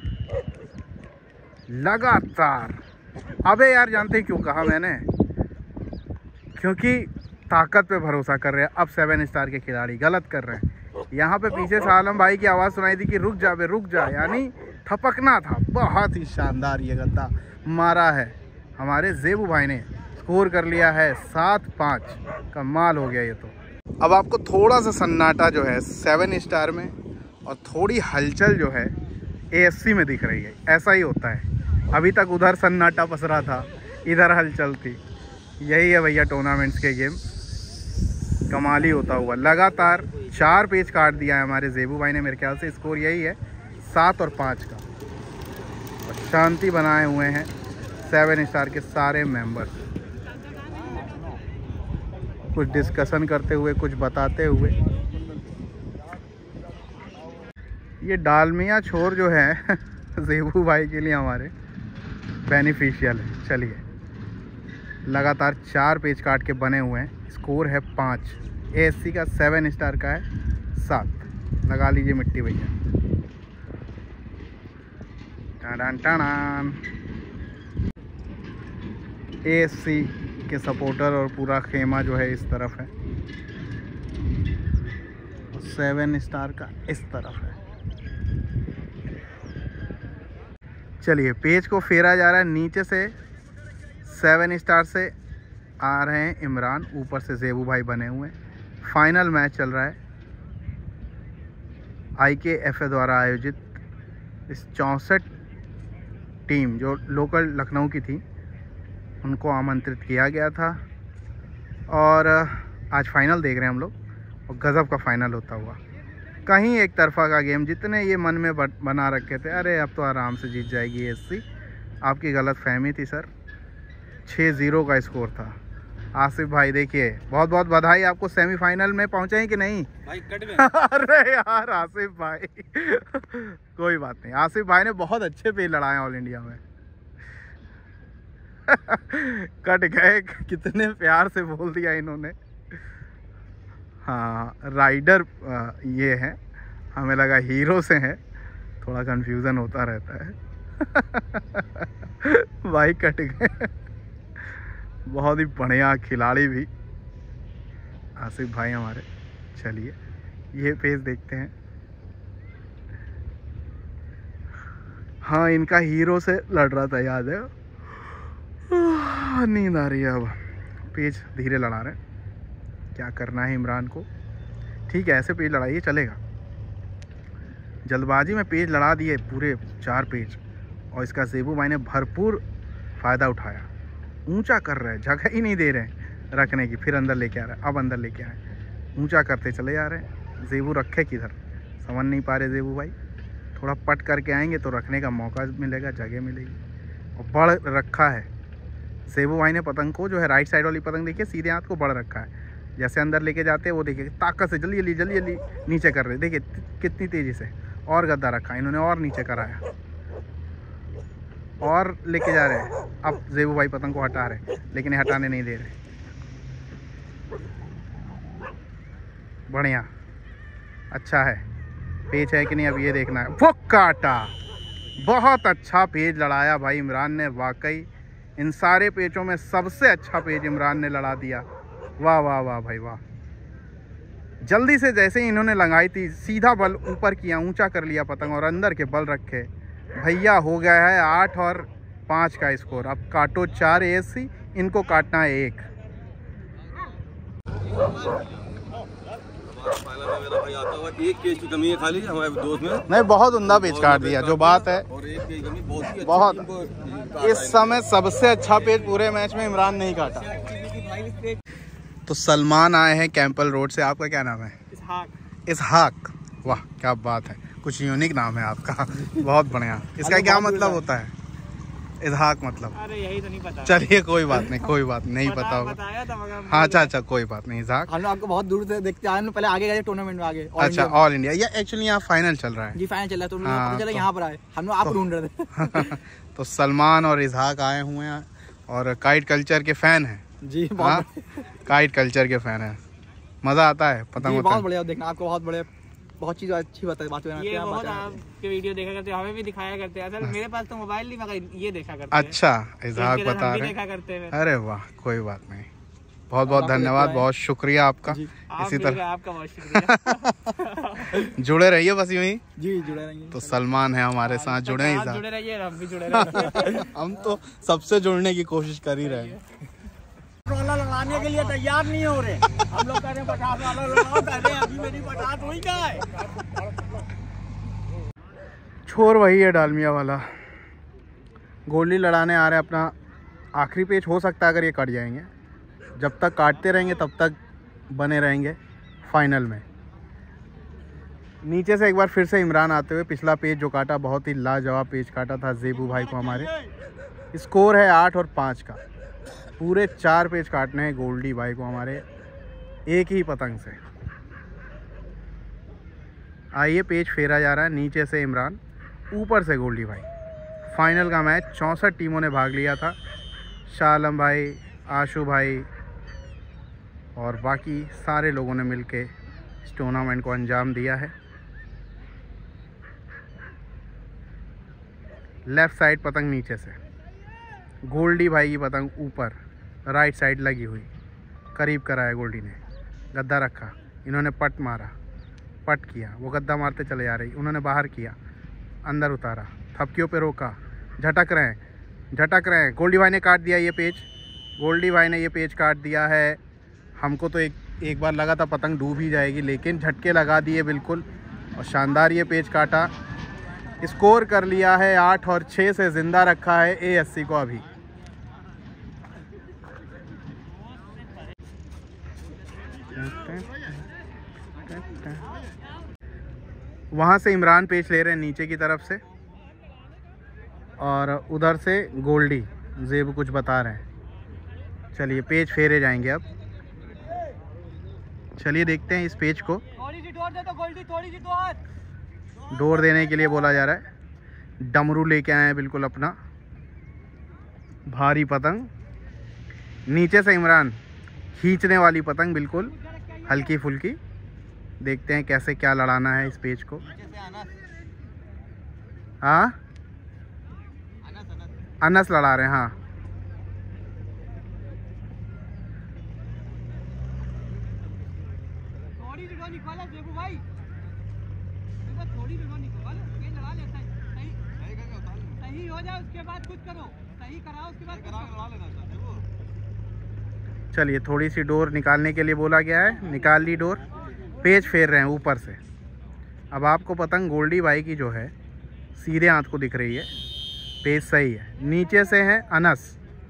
लगातार, अबे यार जानते हैं क्यों कहा मैंने? क्योंकि ताकत पे भरोसा कर रहे हैं अब सेवन स्टार के खिलाड़ी, गलत कर रहे हैं। यहाँ पे पीछे से आलम भाई की आवाज़ सुनाई थी कि रुक जा बे रुक जा, यानी थपकना था। बहुत ही शानदार ये गद्दा मारा है हमारे जेबू भाई ने। स्कोर कर लिया है सात पाँच। कमाल हो गया ये तो। अब आपको थोड़ा सा सन्नाटा जो है सेवन स्टार में और थोड़ी हलचल जो है ए एस सी में दिख रही है। ऐसा ही होता है, अभी तक उधर सन्नाटा पसरा था, इधर हलचल थी। यही है भैया टूर्नामेंट्स के गेम, कमाल ही होता हुआ। लगातार चार पेज काट दिया है हमारे जेबू भाई ने। मेरे ख्याल से स्कोर यही है सात और पाँच का। और शांति बनाए हुए हैं सेवन स्टार के सारे मेंबर्स, कुछ डिस्कशन करते हुए, कुछ बताते हुए। ये डालमिया छोर जो है जेबू भाई के लिए हमारे बेनिफिशियल है। चलिए लगातार चार पेज काट के बने हुए हैं। स्कोर है पाँच। ए एस सी का सेवन स्टार का है सात। लगा लीजिए मिट्टी भैया। टाडान टाडान। ए एस सी के सपोर्टर और पूरा खेमा जो है इस तरफ है, सेवन स्टार का इस तरफ है। चलिए पेज को फेरा जा रहा है। नीचे से सेवन स्टार से आ रहे हैं इमरान, ऊपर से ज़ेबू भाई बने हुए हैं। फाइनल मैच चल रहा है आई के एफ ए द्वारा आयोजित। इस चौंसठ टीम जो लोकल लखनऊ की थी उनको आमंत्रित किया गया था और आज फाइनल देख रहे हैं हम लोग, और गज़ब का फाइनल होता हुआ। कहीं एक तरफा का गेम, जितने ये मन में बना रखे थे अरे अब तो आराम से जीत जाएगी ए एस सी, आपकी गलत फहमी थी सर। छः ज़ीरो का स्कोर था। आसिफ भाई देखिए, बहुत बहुत बधाई आपको, सेमीफाइनल में पहुंचे हैं कि नहीं? भाई कट गए। अरे यार आसिफ भाई कोई बात नहीं, आसिफ भाई ने बहुत अच्छे पेज लड़ाए ऑल इंडिया में। कट गए, कितने प्यार से बोल दिया इन्होंने। हाँ राइडर ये है, हमें लगा हीरो से है, थोड़ा कंफ्यूजन होता रहता है। भाई कट गए। बहुत ही बढ़िया खिलाड़ी भी आसिफ भाई हमारे। चलिए ये पेज देखते हैं। हाँ इनका हीरो से लड़ रहा था, याद है। नींद आ रही है। अब पेज धीरे लड़ा रहे हैं, क्या करना है इमरान को। ठीक है ऐसे पेज लड़ाइए, चलेगा। जल्दबाजी में पेज लड़ा दिए पूरे चार पेज, और इसका ज़ेबू भाई ने भरपूर फ़ायदा उठाया। ऊंचा कर रहे हैं, जगह ही नहीं दे रहे हैं रखने की, फिर अंदर लेके आ रहे हैं। अब अंदर लेके आए, ऊंचा करते चले जा रहे हैं। ज़ेबू रखे किधर समझ नहीं पा रहे ज़ेबू भाई। थोड़ा पट करके आएंगे तो रखने का मौका मिलेगा, जगह मिलेगी। और बड़ रखा है ज़ेबू भाई ने पतंग को, जो है राइट साइड वाली पतंग देखिए सीधे हाथ को बड़ रखा है। जैसे अंदर लेके जाते हैं वो देखिए ताकत से जल्दी जल्दी जल्दी जल्दी नीचे कर रहे, देखिए कितनी तेज़ी से। और गद्दा रखा इन्होंने, और नीचे कराया, और लेके जा रहे हैं। अब ज़ेबू भाई पतंग को हटा रहे, लेकिन हटाने नहीं दे रहे। बढ़िया, अच्छा है। पेज है कि नहीं अब ये देखना है। वो काटा, बहुत अच्छा पेज लड़ाया भाई इमरान ने। वाकई इन सारे पेजों में सबसे अच्छा पेज इमरान ने लड़ा दिया। वाह वाह वाह भाई वाह। जल्दी से जैसे ही इन्होंने लगाई थी, सीधा बल ऊपर किया, ऊंचा कर लिया पतंग, और अंदर के बल रखे। भैया हो गया है आठ और पाँच का स्कोर। अब काटो चार ए एस सी, इनको काटना है एक। एक पेज की कमी है खाली हमारे दोस्त में। नहीं बहुत उम्दा पेज काट दिया, जो बात है। और एक पेज कमी बहुत ही बहुत इस समय सबसे अच्छा पेज पूरे मैच में इमरान नहीं काटा। तो सलमान आए हैं कैंपल रोड से। आपका क्या नाम है? इसहाक। इसहाक, वाह क्या बात है, कुछ यूनिक नाम है आपका। बहुत बढ़िया। इसका क्या मतलब होता है इसहाक मतलब? अरे यही तो नहीं पता। चलिए कोई बात नहीं, कोई बात नहीं पता होगा। हाँ अच्छा अच्छा कोई बात नहीं। इसहाक हम लोग आपको बहुत दूर से देखते आए, पहले आगे गए टूर्नामेंट में आगे। अच्छा ऑल इंडिया, ये एक्चुअली यहाँ फाइनल चल रहा है जी, फाइनल चल रहा है, तो हाँ, चला तो, यहाँ पर आए हम लोग, आप ढूंढ रहे थे। तो सलमान और इसहाक आए हुए हैं और काइट कल्चर के फैन हैं जी। हाँ काइट कल्चर के फैन हैं। मज़ा आता है पतंग। बहुत बढ़िया देखना, आपको बहुत बढ़िया, बहुत चीज़ अच्छी बात बात ये बहुत आपके वीडियो देखा करते, हमें भी दिखाया करते हैं। असल मेरे पास तो मोबाइल नहीं, मगर ये देखा करते हैं। अच्छा इसहाक बता रहे देखा करते हैं। अरे वाह कोई बात नहीं, बहुत बहुत धन्यवाद, बहुत शुक्रिया आपका। इसी तरह आपका बहुत शुक्रिया। जुड़े रहिए बस यूं ही जी, जुड़े रहेंगे। तो सलमान है हमारे साथ, जुड़े ही जुड़े रहिए, हम भी जुड़े रहिए। हम तो सबसे जुड़ने की कोशिश कर ही रहे हैं। वाला लगाने के लिए तैयार नहीं हो रहे। हम लोग कह रहे हैं पचास वाला लगाओ, कह रहे हैं अभी मेरी पचास हुई क्या है। छोर वही है डालमिया वाला। गोली लड़ाने आ रहे हैं अपना आखिरी पेज। हो सकता है अगर ये कट जाएंगे, जब तक काटते रहेंगे तब तक बने रहेंगे फाइनल में। नीचे से एक बार फिर से इमरान आते हुए, पिछला पेज जो काटा बहुत ही लाजवाब पेज काटा था ज़ेबू भाई को हमारे। स्कोर है आठ और पाँच का। पूरे चार पेज काटने हैं गोल्डी भाई को हमारे, एक ही पतंग से। आइए पेज फेरा जा रहा है, नीचे से इमरान, ऊपर से गोल्डी भाई। फाइनल का मैच चौंसठ टीमों ने भाग लिया था। शाह आलम भाई, आशु भाई, और बाकी सारे लोगों ने मिलके इस टूर्नामेंट को अंजाम दिया है। लेफ़्ट साइड पतंग नीचे से, गोल्डी भाई की पतंग ऊपर राइट साइड लगी हुई, करीब कराया गोल्डी ने, गद्दा रखा, इन्होंने पट मारा, पट किया, वो गद्दा मारते चले जा रही, उन्होंने बाहर किया, अंदर उतारा, थपकियों पे रोका, झटक रहे हैं झटक रहे हैं गोल्डी भाई ने काट दिया ये पेज, गोल्डी भाई ने ये पेज काट दिया है। हमको तो एक एक बार लगा था पतंग डूब ही जाएगी, लेकिन झटके लगा दिए बिल्कुल और शानदार ये पेज काटा। स्कोर कर लिया है आठ और छः से ज़िंदा रखा है ए अस्सी को अभी। वहाँ से इमरान पेच ले रहे हैं नीचे की तरफ से और उधर से गोल्डी जेब कुछ बता रहे हैं। चलिए पेच फेरे जाएंगे अब, चलिए देखते हैं इस पेच को। थोड़ी सी डोर दे दो गोल्डी, थोड़ी सी डोर। डोर देने के लिए बोला जा रहा है। डमरू लेके आए हैं बिल्कुल अपना भारी पतंग, नीचे से इमरान खींचने वाली पतंग बिल्कुल हल्की फुल्की। देखते हैं कैसे क्या लड़ाना है इस पेच को। हाँ अनस लड़ा रहे हैं। हाँ थोड़ी सी डोर निकालो देखो भाई, देखो थोड़ी सी डोर निकालो, ये लड़ा ले सही सही सही हो जाए उसके बाद कुछ करो, सही कराओ उसके बाद कराओ, लड़ा लेना देखो। चलिए थोड़ी सी डोर निकालने के लिए बोला गया है, निकाल ली डोर, पेच फेर रहे हैं ऊपर से। अब आपको पतंग गोल्डी भाई की जो है सीधे हाथ को दिख रही है, पेच सही है। नीचे से है अनस,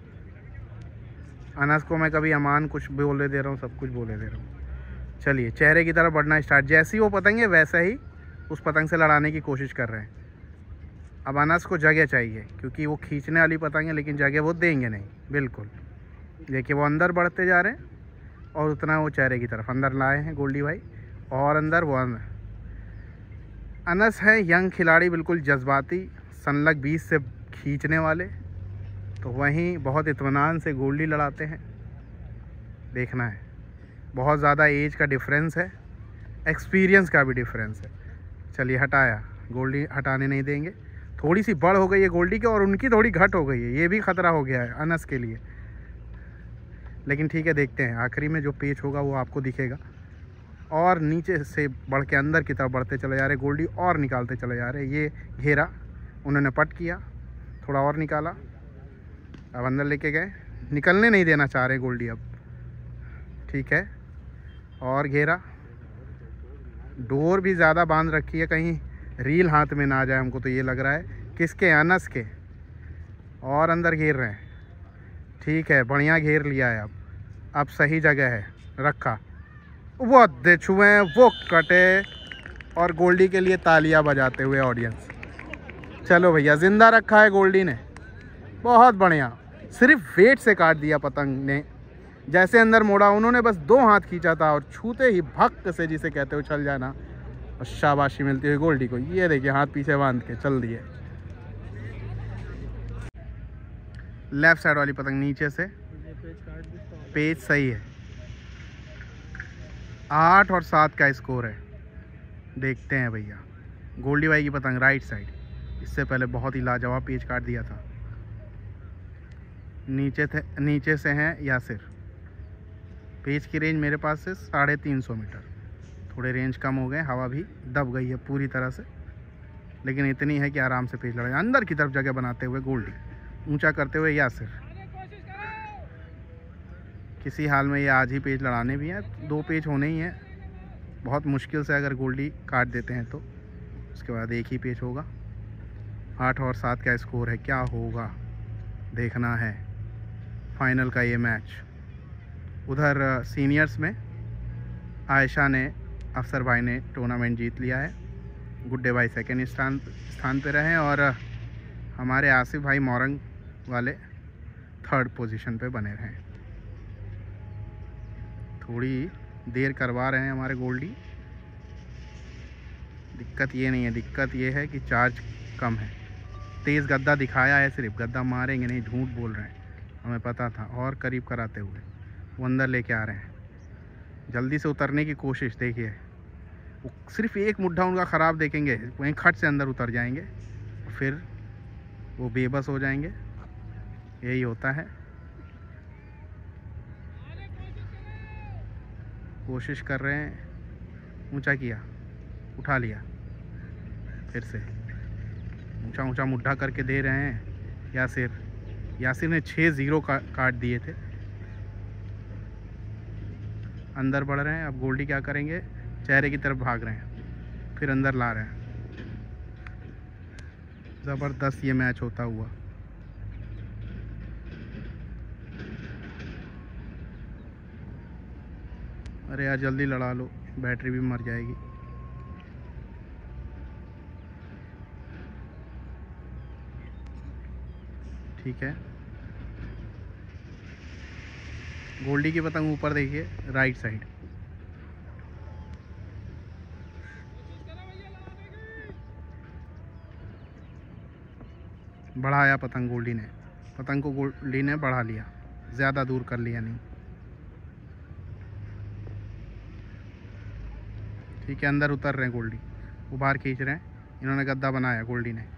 अनस को मैं कभी अमान कुछ बोले दे रहा हूँ, सब कुछ बोले दे रहा हूँ। चलिए चेहरे की तरफ बढ़ना स्टार्ट, जैसी वो पतंग है वैसा ही उस पतंग से लड़ाने की कोशिश कर रहे हैं। अब अनस को जगह चाहिए क्योंकि वो खींचने वाली पतंग है, लेकिन जगह वो देंगे नहीं बिल्कुल। देखिए वो अंदर बढ़ते जा रहे हैं और उतना वो चेहरे की तरफ अंदर लाए हैं गोल्डी भाई, और अंदर वो अंदर। अनस है यंग खिलाड़ी, बिल्कुल जज्बाती, सनलग बीस से खींचने वाले, तो वहीं बहुत इत्मीनान से गोल्डी लड़ाते हैं। देखना है, बहुत ज़्यादा एज का डिफरेंस है, एक्सपीरियंस का भी डिफरेंस है। चलिए हटाया, गोल्डी हटाने नहीं देंगे। थोड़ी सी बड़ हो गई है गोल्डी की और उनकी थोड़ी घट हो गई है, ये भी ख़तरा हो गया है अनस के लिए। लेकिन ठीक है, देखते हैं आखिरी में जो पेच होगा वो आपको दिखेगा। और नीचे से बढ़ के अंदर की तरफ बढ़ते चले जा रहे गोल्डी, और निकालते चले जा रहे। ये घेरा उन्होंने पट किया, थोड़ा और निकाला, अब अंदर लेके गए, निकलने नहीं देना चाह रहे गोल्डी अब। ठीक है, और घेरा, डोर भी ज़्यादा बांध रखी है, कहीं रील हाथ में ना आ जाए, हमको तो ये लग रहा है। किसके? अनस के। और अंदर घेर रहे हैं। ठीक है, बढ़िया घेर लिया है। अब अब सही जगह है, रखा, वो दे छुए, वो कटे, और गोल्डी के लिए तालियां बजाते हुए ऑडियंस। चलो भैया, ज़िंदा रखा है गोल्डी ने, बहुत बढ़िया। सिर्फ वेट से काट दिया पतंग ने, जैसे अंदर मोड़ा उन्होंने बस दो हाथ खींचा था और छूते ही भक्त से, जिसे कहते हो, चल जाना और शाबाशी मिलती हुई गोल्डी को। ये देखिए हाथ पीछे बांध के चल दिए। लेफ्ट साइड वाली पतंग नीचे से, पेज सही है। आठ और सात का स्कोर है। देखते हैं भैया, गोल्डी भाई की पतंग राइट साइड, इससे पहले बहुत ही लाजवाब पेज काट दिया था। नीचे थे, नीचे से हैं यासिर। पेज की रेंज मेरे पास से साढ़े तीन सौ मीटर, थोड़े रेंज कम हो गए, हवा भी दब गई है पूरी तरह से, लेकिन इतनी है कि आराम से पेज लड़ाए। अंदर की तरफ जगह बनाते हुए गोल्डी, ऊंचा करते हुए यासिर। किसी हाल में ये आज ही पेज लड़ाने भी हैं, दो पेज होने ही हैं, बहुत मुश्किल से अगर गोल्डी काट देते हैं तो उसके बाद एक ही पेज होगा। आठ और सात का स्कोर है, क्या होगा देखना है फाइनल का ये मैच। उधर सीनियर्स में आयशा ने, अफसर भाई ने टूर्नामेंट जीत लिया है, गुड्डे भाई सेकेंड स्थान स्थान पे रहे, और हमारे आसिफ भाई मोरंग वाले थर्ड पोजीशन पे बने रहे। थोड़ी देर करवा रहे हैं हमारे गोल्डी। दिक्कत ये नहीं है, दिक्कत ये है कि चार्ज कम है। तेज़ गद्दा दिखाया है, सिर्फ गद्दा मारेंगे नहीं, झूठ बोल रहे हैं, हमें पता था। और करीब कराते हुए वो अंदर लेके आ रहे हैं, जल्दी से उतरने की कोशिश। देखिए वो सिर्फ एक मुड्ढा उनका ख़राब देखेंगे, वहीं खट से अंदर उतर जाएंगे, फिर वो बेबस हो जाएंगे। यही होता है। कोशिश कर रहे हैं, ऊंचा किया, उठा लिया, फिर से ऊंचा ऊंचा मुड्ढा करके दे रहे हैं यासिर। यासिर ने छः ज़ीरो का काट दिए थे। अंदर बढ़ रहे हैं। अब गोल्डी क्या करेंगे, चेहरे की तरफ भाग रहे हैं, फिर अंदर ला रहे हैं। ज़बरदस्त ये मैच होता हुआ। अरे यार जल्दी लड़ा लो, बैटरी भी मर जाएगी। ठीक है, गोल्डी की पतंग ऊपर देखिए, राइट साइड। बढ़ाया पतंग गोल्डी ने, पतंग को गोल्डी ने बढ़ा लिया, ज़्यादा दूर कर लिया नहीं। ठीक है, अंदर उतर रहे हैं गोल्डी, वो बाहर खींच रहे हैं। इन्होंने गद्दा बनाया गोल्डी ने,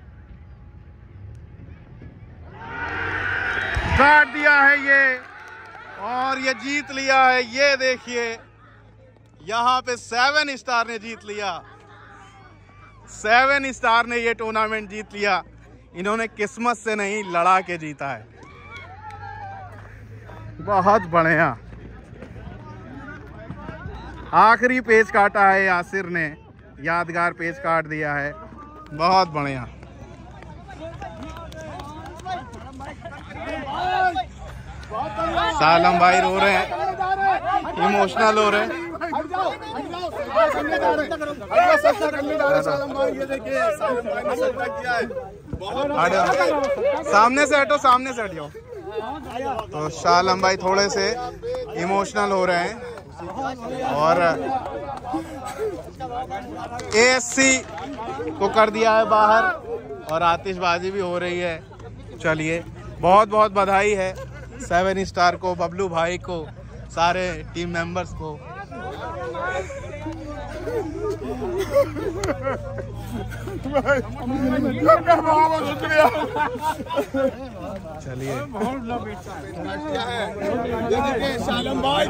काट दिया है ये और ये जीत लिया है। ये देखिए यहाँ पे सेवन स्टार ने जीत लिया, सेवन स्टार ने ये टूर्नामेंट जीत लिया। इन्होंने किस्मत से नहीं, लड़ा के जीता है। बहुत बढ़िया, आखिरी पेज काटा है यासिर ने, यादगार पेज काट दिया है। बहुत बढ़िया। सालम भाई रो रहे हैं, इमोशनल हो रहे हैं। सामने से हटो, सामने से हटियो। तो शालम भाई थोड़े से इमोशनल हो रहे हैं और एएससी को कर दिया है बाहर और आतिशबाजी भी हो रही है। चलिए, बहुत बहुत बधाई है सेवन स्टार को, बबलू भाई को, सारे टीम मेंबर्स को। चलिए, शालम भाई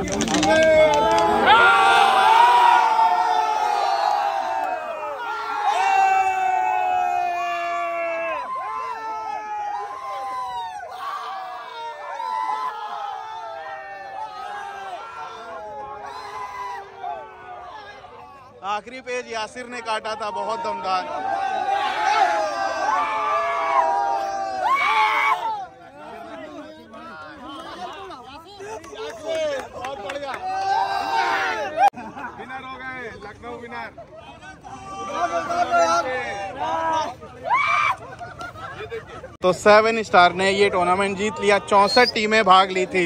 आखिरी पेज यासिर ने काटा था, बहुत दमदार। बहुत बढ़िया, विनर हो गए, लखनऊ विनर। तो सेवन स्टार ने ये टूर्नामेंट जीत लिया। चौसठ टीमें भाग ली थी।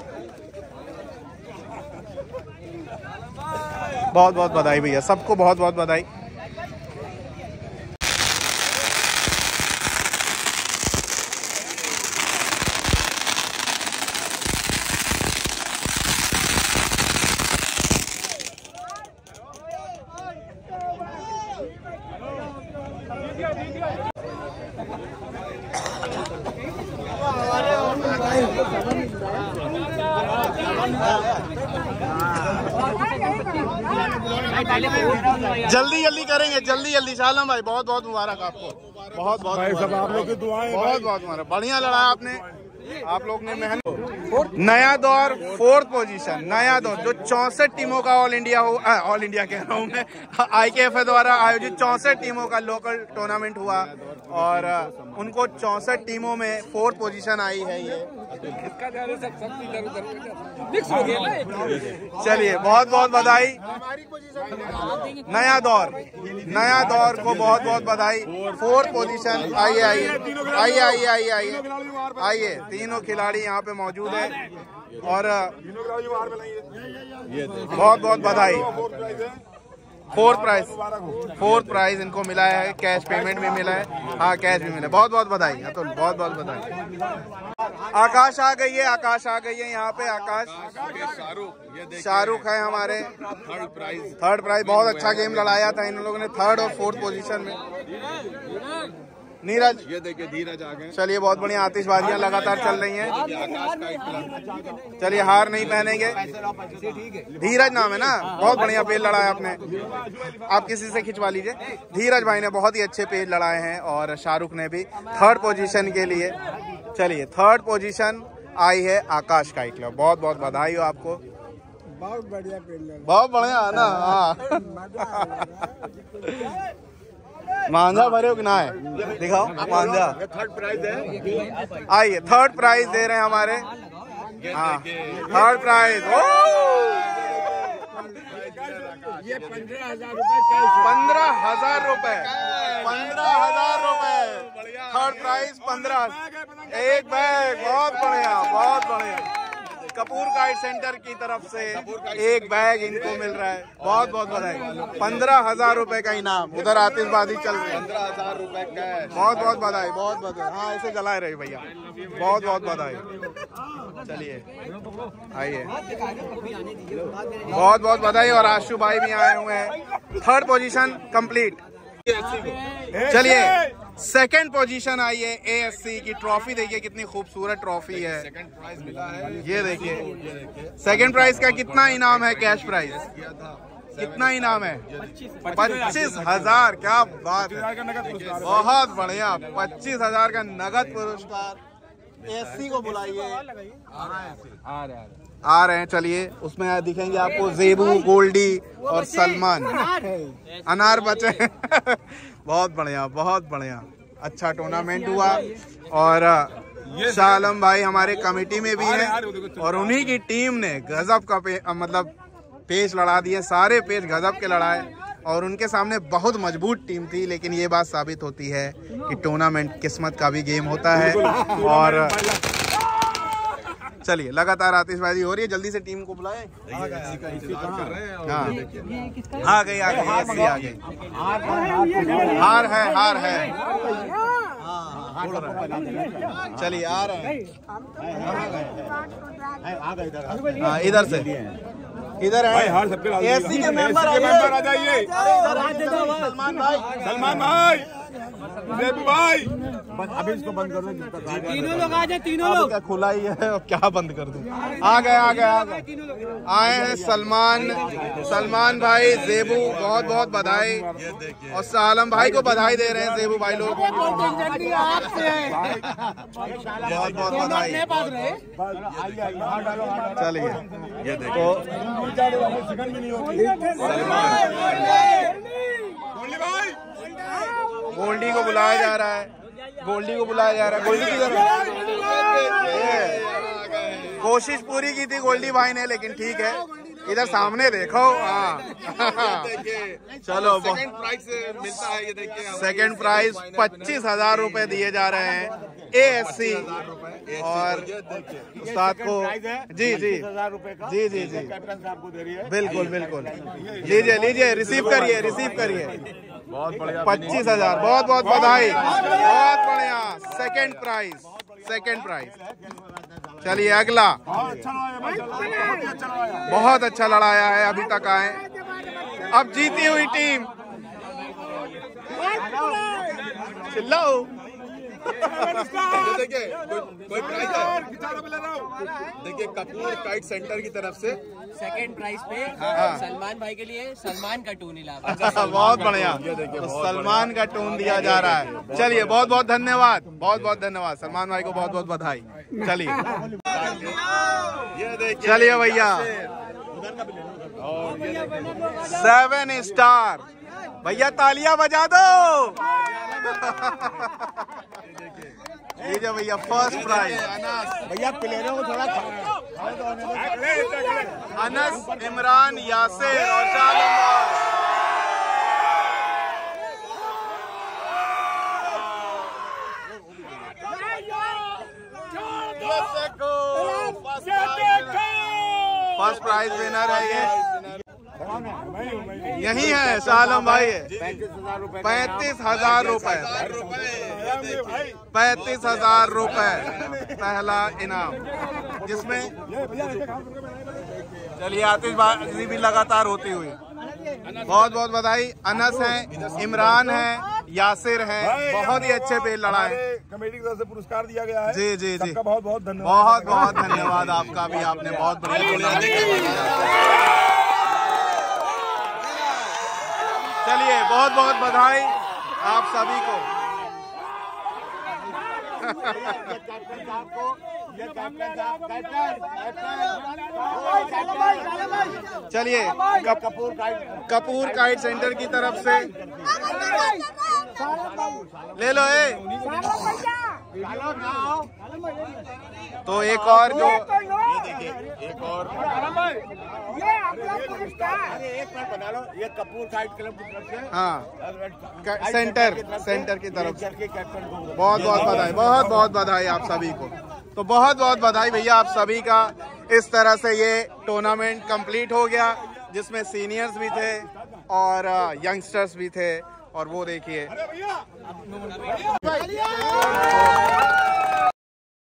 बहुत बहुत बधाई भैया, सबको बहुत बहुत बधाई। जल्दी जल्दी करेंगे, जल्दी जल्दी। शालम भाई बहुत बहुत मुबारक आपको, बहुत बहुत भाई सब आप लोग की दुआएं, बहुत बहुत मुबारक। बढ़िया लड़ा आपने, आप लोग ने मेहनत। नया दौर फोर्थ पोजीशन, नया दौर जो चौसठ टीमों का ऑल इंडिया हो, ऑल इंडिया कह रहा हूँ मैं, आई के एफ ए द्वारा आयोजित चौसठ टीमों का लोकल टूर्नामेंट हुआ और उनको चौसठ टीमों में फोर्थ पोजीशन आई है। ये चलिए, बहुत बहुत बधाई। नया दौर, नया दौर को बहुत बहुत बधाई। Fourth position. आइए आइए आइए आइए आइए आइए आइए, तीनों खिलाड़ी यहाँ पे मौजूद है और बहुत बहुत बधाई। फोर्थ प्राइज फोर्थ प्राइज इनको मिला है, कैश पेमेंट भी मिला है। हाँ कैश भी मिला है। बहुत बहुत बधाई अतुल, बहुत बहुत बधाई। आकाश आ गई है, आकाश आ गई है यहाँ पे। आकाश शाहरुख है हमारे, थर्ड प्राइज थर्ड प्राइज। बहुत अच्छा गेम लड़ाया था इन लोगों ने, थर्ड और फोर्थ पोजीशन में। नीरज ये देखिए धीरज आ गए। चलिए बहुत बढ़िया, आतिशबाजियां लगातार चल रही हैं। चलिए हार नहीं पहनेंगे। धीरज नाम है ना, बहुत बढ़िया पेज लड़ाया आपने। आप किसी से खिंचवा लीजिए। धीरज भाई ने बहुत ही अच्छे पेज लड़ाए हैं और शाहरुख ने भी थर्ड पोजीशन के लिए। चलिए थर्ड पोजीशन आई है आकाश काइट क्लब, बहुत बहुत बधाई हो आपको। बहुत बढ़िया पेड़, बहुत बढ़िया है ना। हाँ मांझा भरे हो कि ना है, दिखाओ मांझा। थर्ड प्राइज है। आइए थर्ड प्राइज दे रहे हैं हमारे। हाँ थर्ड प्राइज ये पंद्रह हजार रुपए पंद्रह हजार रुपए पंद्रह हजार रुपए थर्ड प्राइज पंद्रह। एक बैग, बहुत बढ़िया बहुत बढ़िया। कपूर काइट सेंटर की तरफ से एक बैग इनको मिल रहा है, बहुत बहुत बधाई। पंद्रह हजार रुपए का इनाम, उधर आतिशबाजी चल रही है। पंद्रह हजार रुपए कैश। बहुत बहुत बधाई, बहुत बधाई। हाँ ऐसे जलाए रहे भैया, बहुत बहुत बधाई। चलिए आइए, बहुत बहुत बधाई। और आशु भाई भी आए हुए हैं। Third position complete. चलिए सेकंड पोजीशन आई है एएससी की। ट्रॉफी देखिए कितनी खूबसूरत ट्रॉफी है। सेकंड प्राइज मिला है। ये देखिए सेकंड प्राइज का कितना इनाम है, कैश प्राइज कितना इनाम है? पच्चीस हजार। क्या बात है, बहुत बढ़िया। पच्चीस हजार का नगद पुरस्कार। एएससी को बुलाइए, आ रहे हैं। चलिए उसमें दिखेंगे आपको जेबू, गोल्डी और सलमान। अनार बचे। बहुत बढ़िया बहुत बढ़िया, अच्छा टूर्नामेंट हुआ। और शाह आलम भाई हमारे कमेटी में भी हैं और उन्हीं की टीम ने गजब का पे, मतलब पेच लड़ा दिए, सारे पेच गजब के लड़ाए। और उनके सामने बहुत मजबूत टीम थी, लेकिन ये बात साबित होती है कि टूर्नामेंट किस्मत का भी गेम होता है। और चलिए लगातार आतिशबाजी हो रही है, जल्दी से टीम को बुलाएं। हाँ आ गई आ गई एएससी आ गई। हार है हार है। चलिए आ रहे हैं। हाँ इधर से, इधर है एएससी के मेंबर आ जाइए। सलमान भाई, सलमान भाई, जेबू भाई, अभी इसको बंद कर दो। तीनों लोग आ जाए, तीनों लोग। क्या खुला ही है, क्या बंद कर दूं। आ गए आ गए आ गए आए हैं सलमान सलमान भाई, जेबू, बहुत बहुत बधाई। और सालम भाई को बधाई दे रहे हैं जेबू भाई लोग, बहुत बहुत बधाई। चलिए ये देखो गोल्डी को बुलाया जा रहा है, गोल्डी को बुलाया जा रहा है। गोल्डी किधर है? कोशिश पूरी की थी गोल्डी भाई ने, लेकिन ठीक है इधर सामने देखो। हाँ चलो सेकंड प्राइज मिलता है। ये देखिए सेकंड प्राइज पच्चीस हजार रूपए दिए जा रहे हैं एएससी और उस्ताद को। जी जी जी जी जी बिल्कुल बिल्कुल, लीजिए लीजिए, रिसीव करिए रिसीव करिए। बहुत बढ़िया, पच्चीस हजार, बहुत बहुत बधाई, बहुत बढ़िया। Second prize second prize. चलिए अगला, बहुत अच्छा लड़ाया है अभी तक आए। अब जीती हुई टीम, चिल्लाओ। देखिए कोई कोई प्राइज है। देखिए कपूर काइट सेंटर की तरफ से सेकंड प्राइज पे सलमान भाई के लिए सलमान का टून इलावा। बहुत बढ़िया, तो सलमान का टून दिया जा रहा है। चलिए बहुत बहुत धन्यवाद, बहुत बहुत धन्यवाद सलमान भाई को, बहुत बहुत बधाई। चलिए चलिए भैया, सेवन स्टार भैया, तालियां बजा दो। लीजिए भैया फर्स्ट प्राइज। भैया प्लेयरों को थोड़ा अनस, इमरान, यासिर और शालम फर्स्ट प्राइज विनर है ये। ये यही है शालम भाई, पैंतीस हजार रुपए पैंतीस हजार रुपए पैंतीस हजार रुपए पहला इनाम, जिसमें चलिए आतिशबाजी भी लगातार होती हुई। बहुत बहुत बधाई। अनस है, इमरान है, यासिर है, बहुत ही अच्छे पेज लड़ाए। कमेटी की तरफ से पुरस्कार दिया गया है। जी जी जी, बहुत बहुत धन्यवाद। बहुत बहुत धन्यवाद आपका भी, आपने बहुत बढ़िया। चलिए बहुत बहुत बधाई आप सभी को। चलिए कपूर कपूर काइट सेंटर की तरफ से ले लो ए। तो एक और जो एक और एक बना लो, ये कपूर काइट क्लब की तरफ से, हाँ सेंटर सेंटर की तरफ से कैप्टन को बहुत बहुत बधाई, बहुत बहुत बधाई आप सभी को। तो बहुत बहुत बधाई भैया आप सभी का। इस तरह से ये टूर्नामेंट कंप्लीट हो गया, जिसमें सीनियर्स भी थे और यंगस्टर्स भी थे। और वो देखिए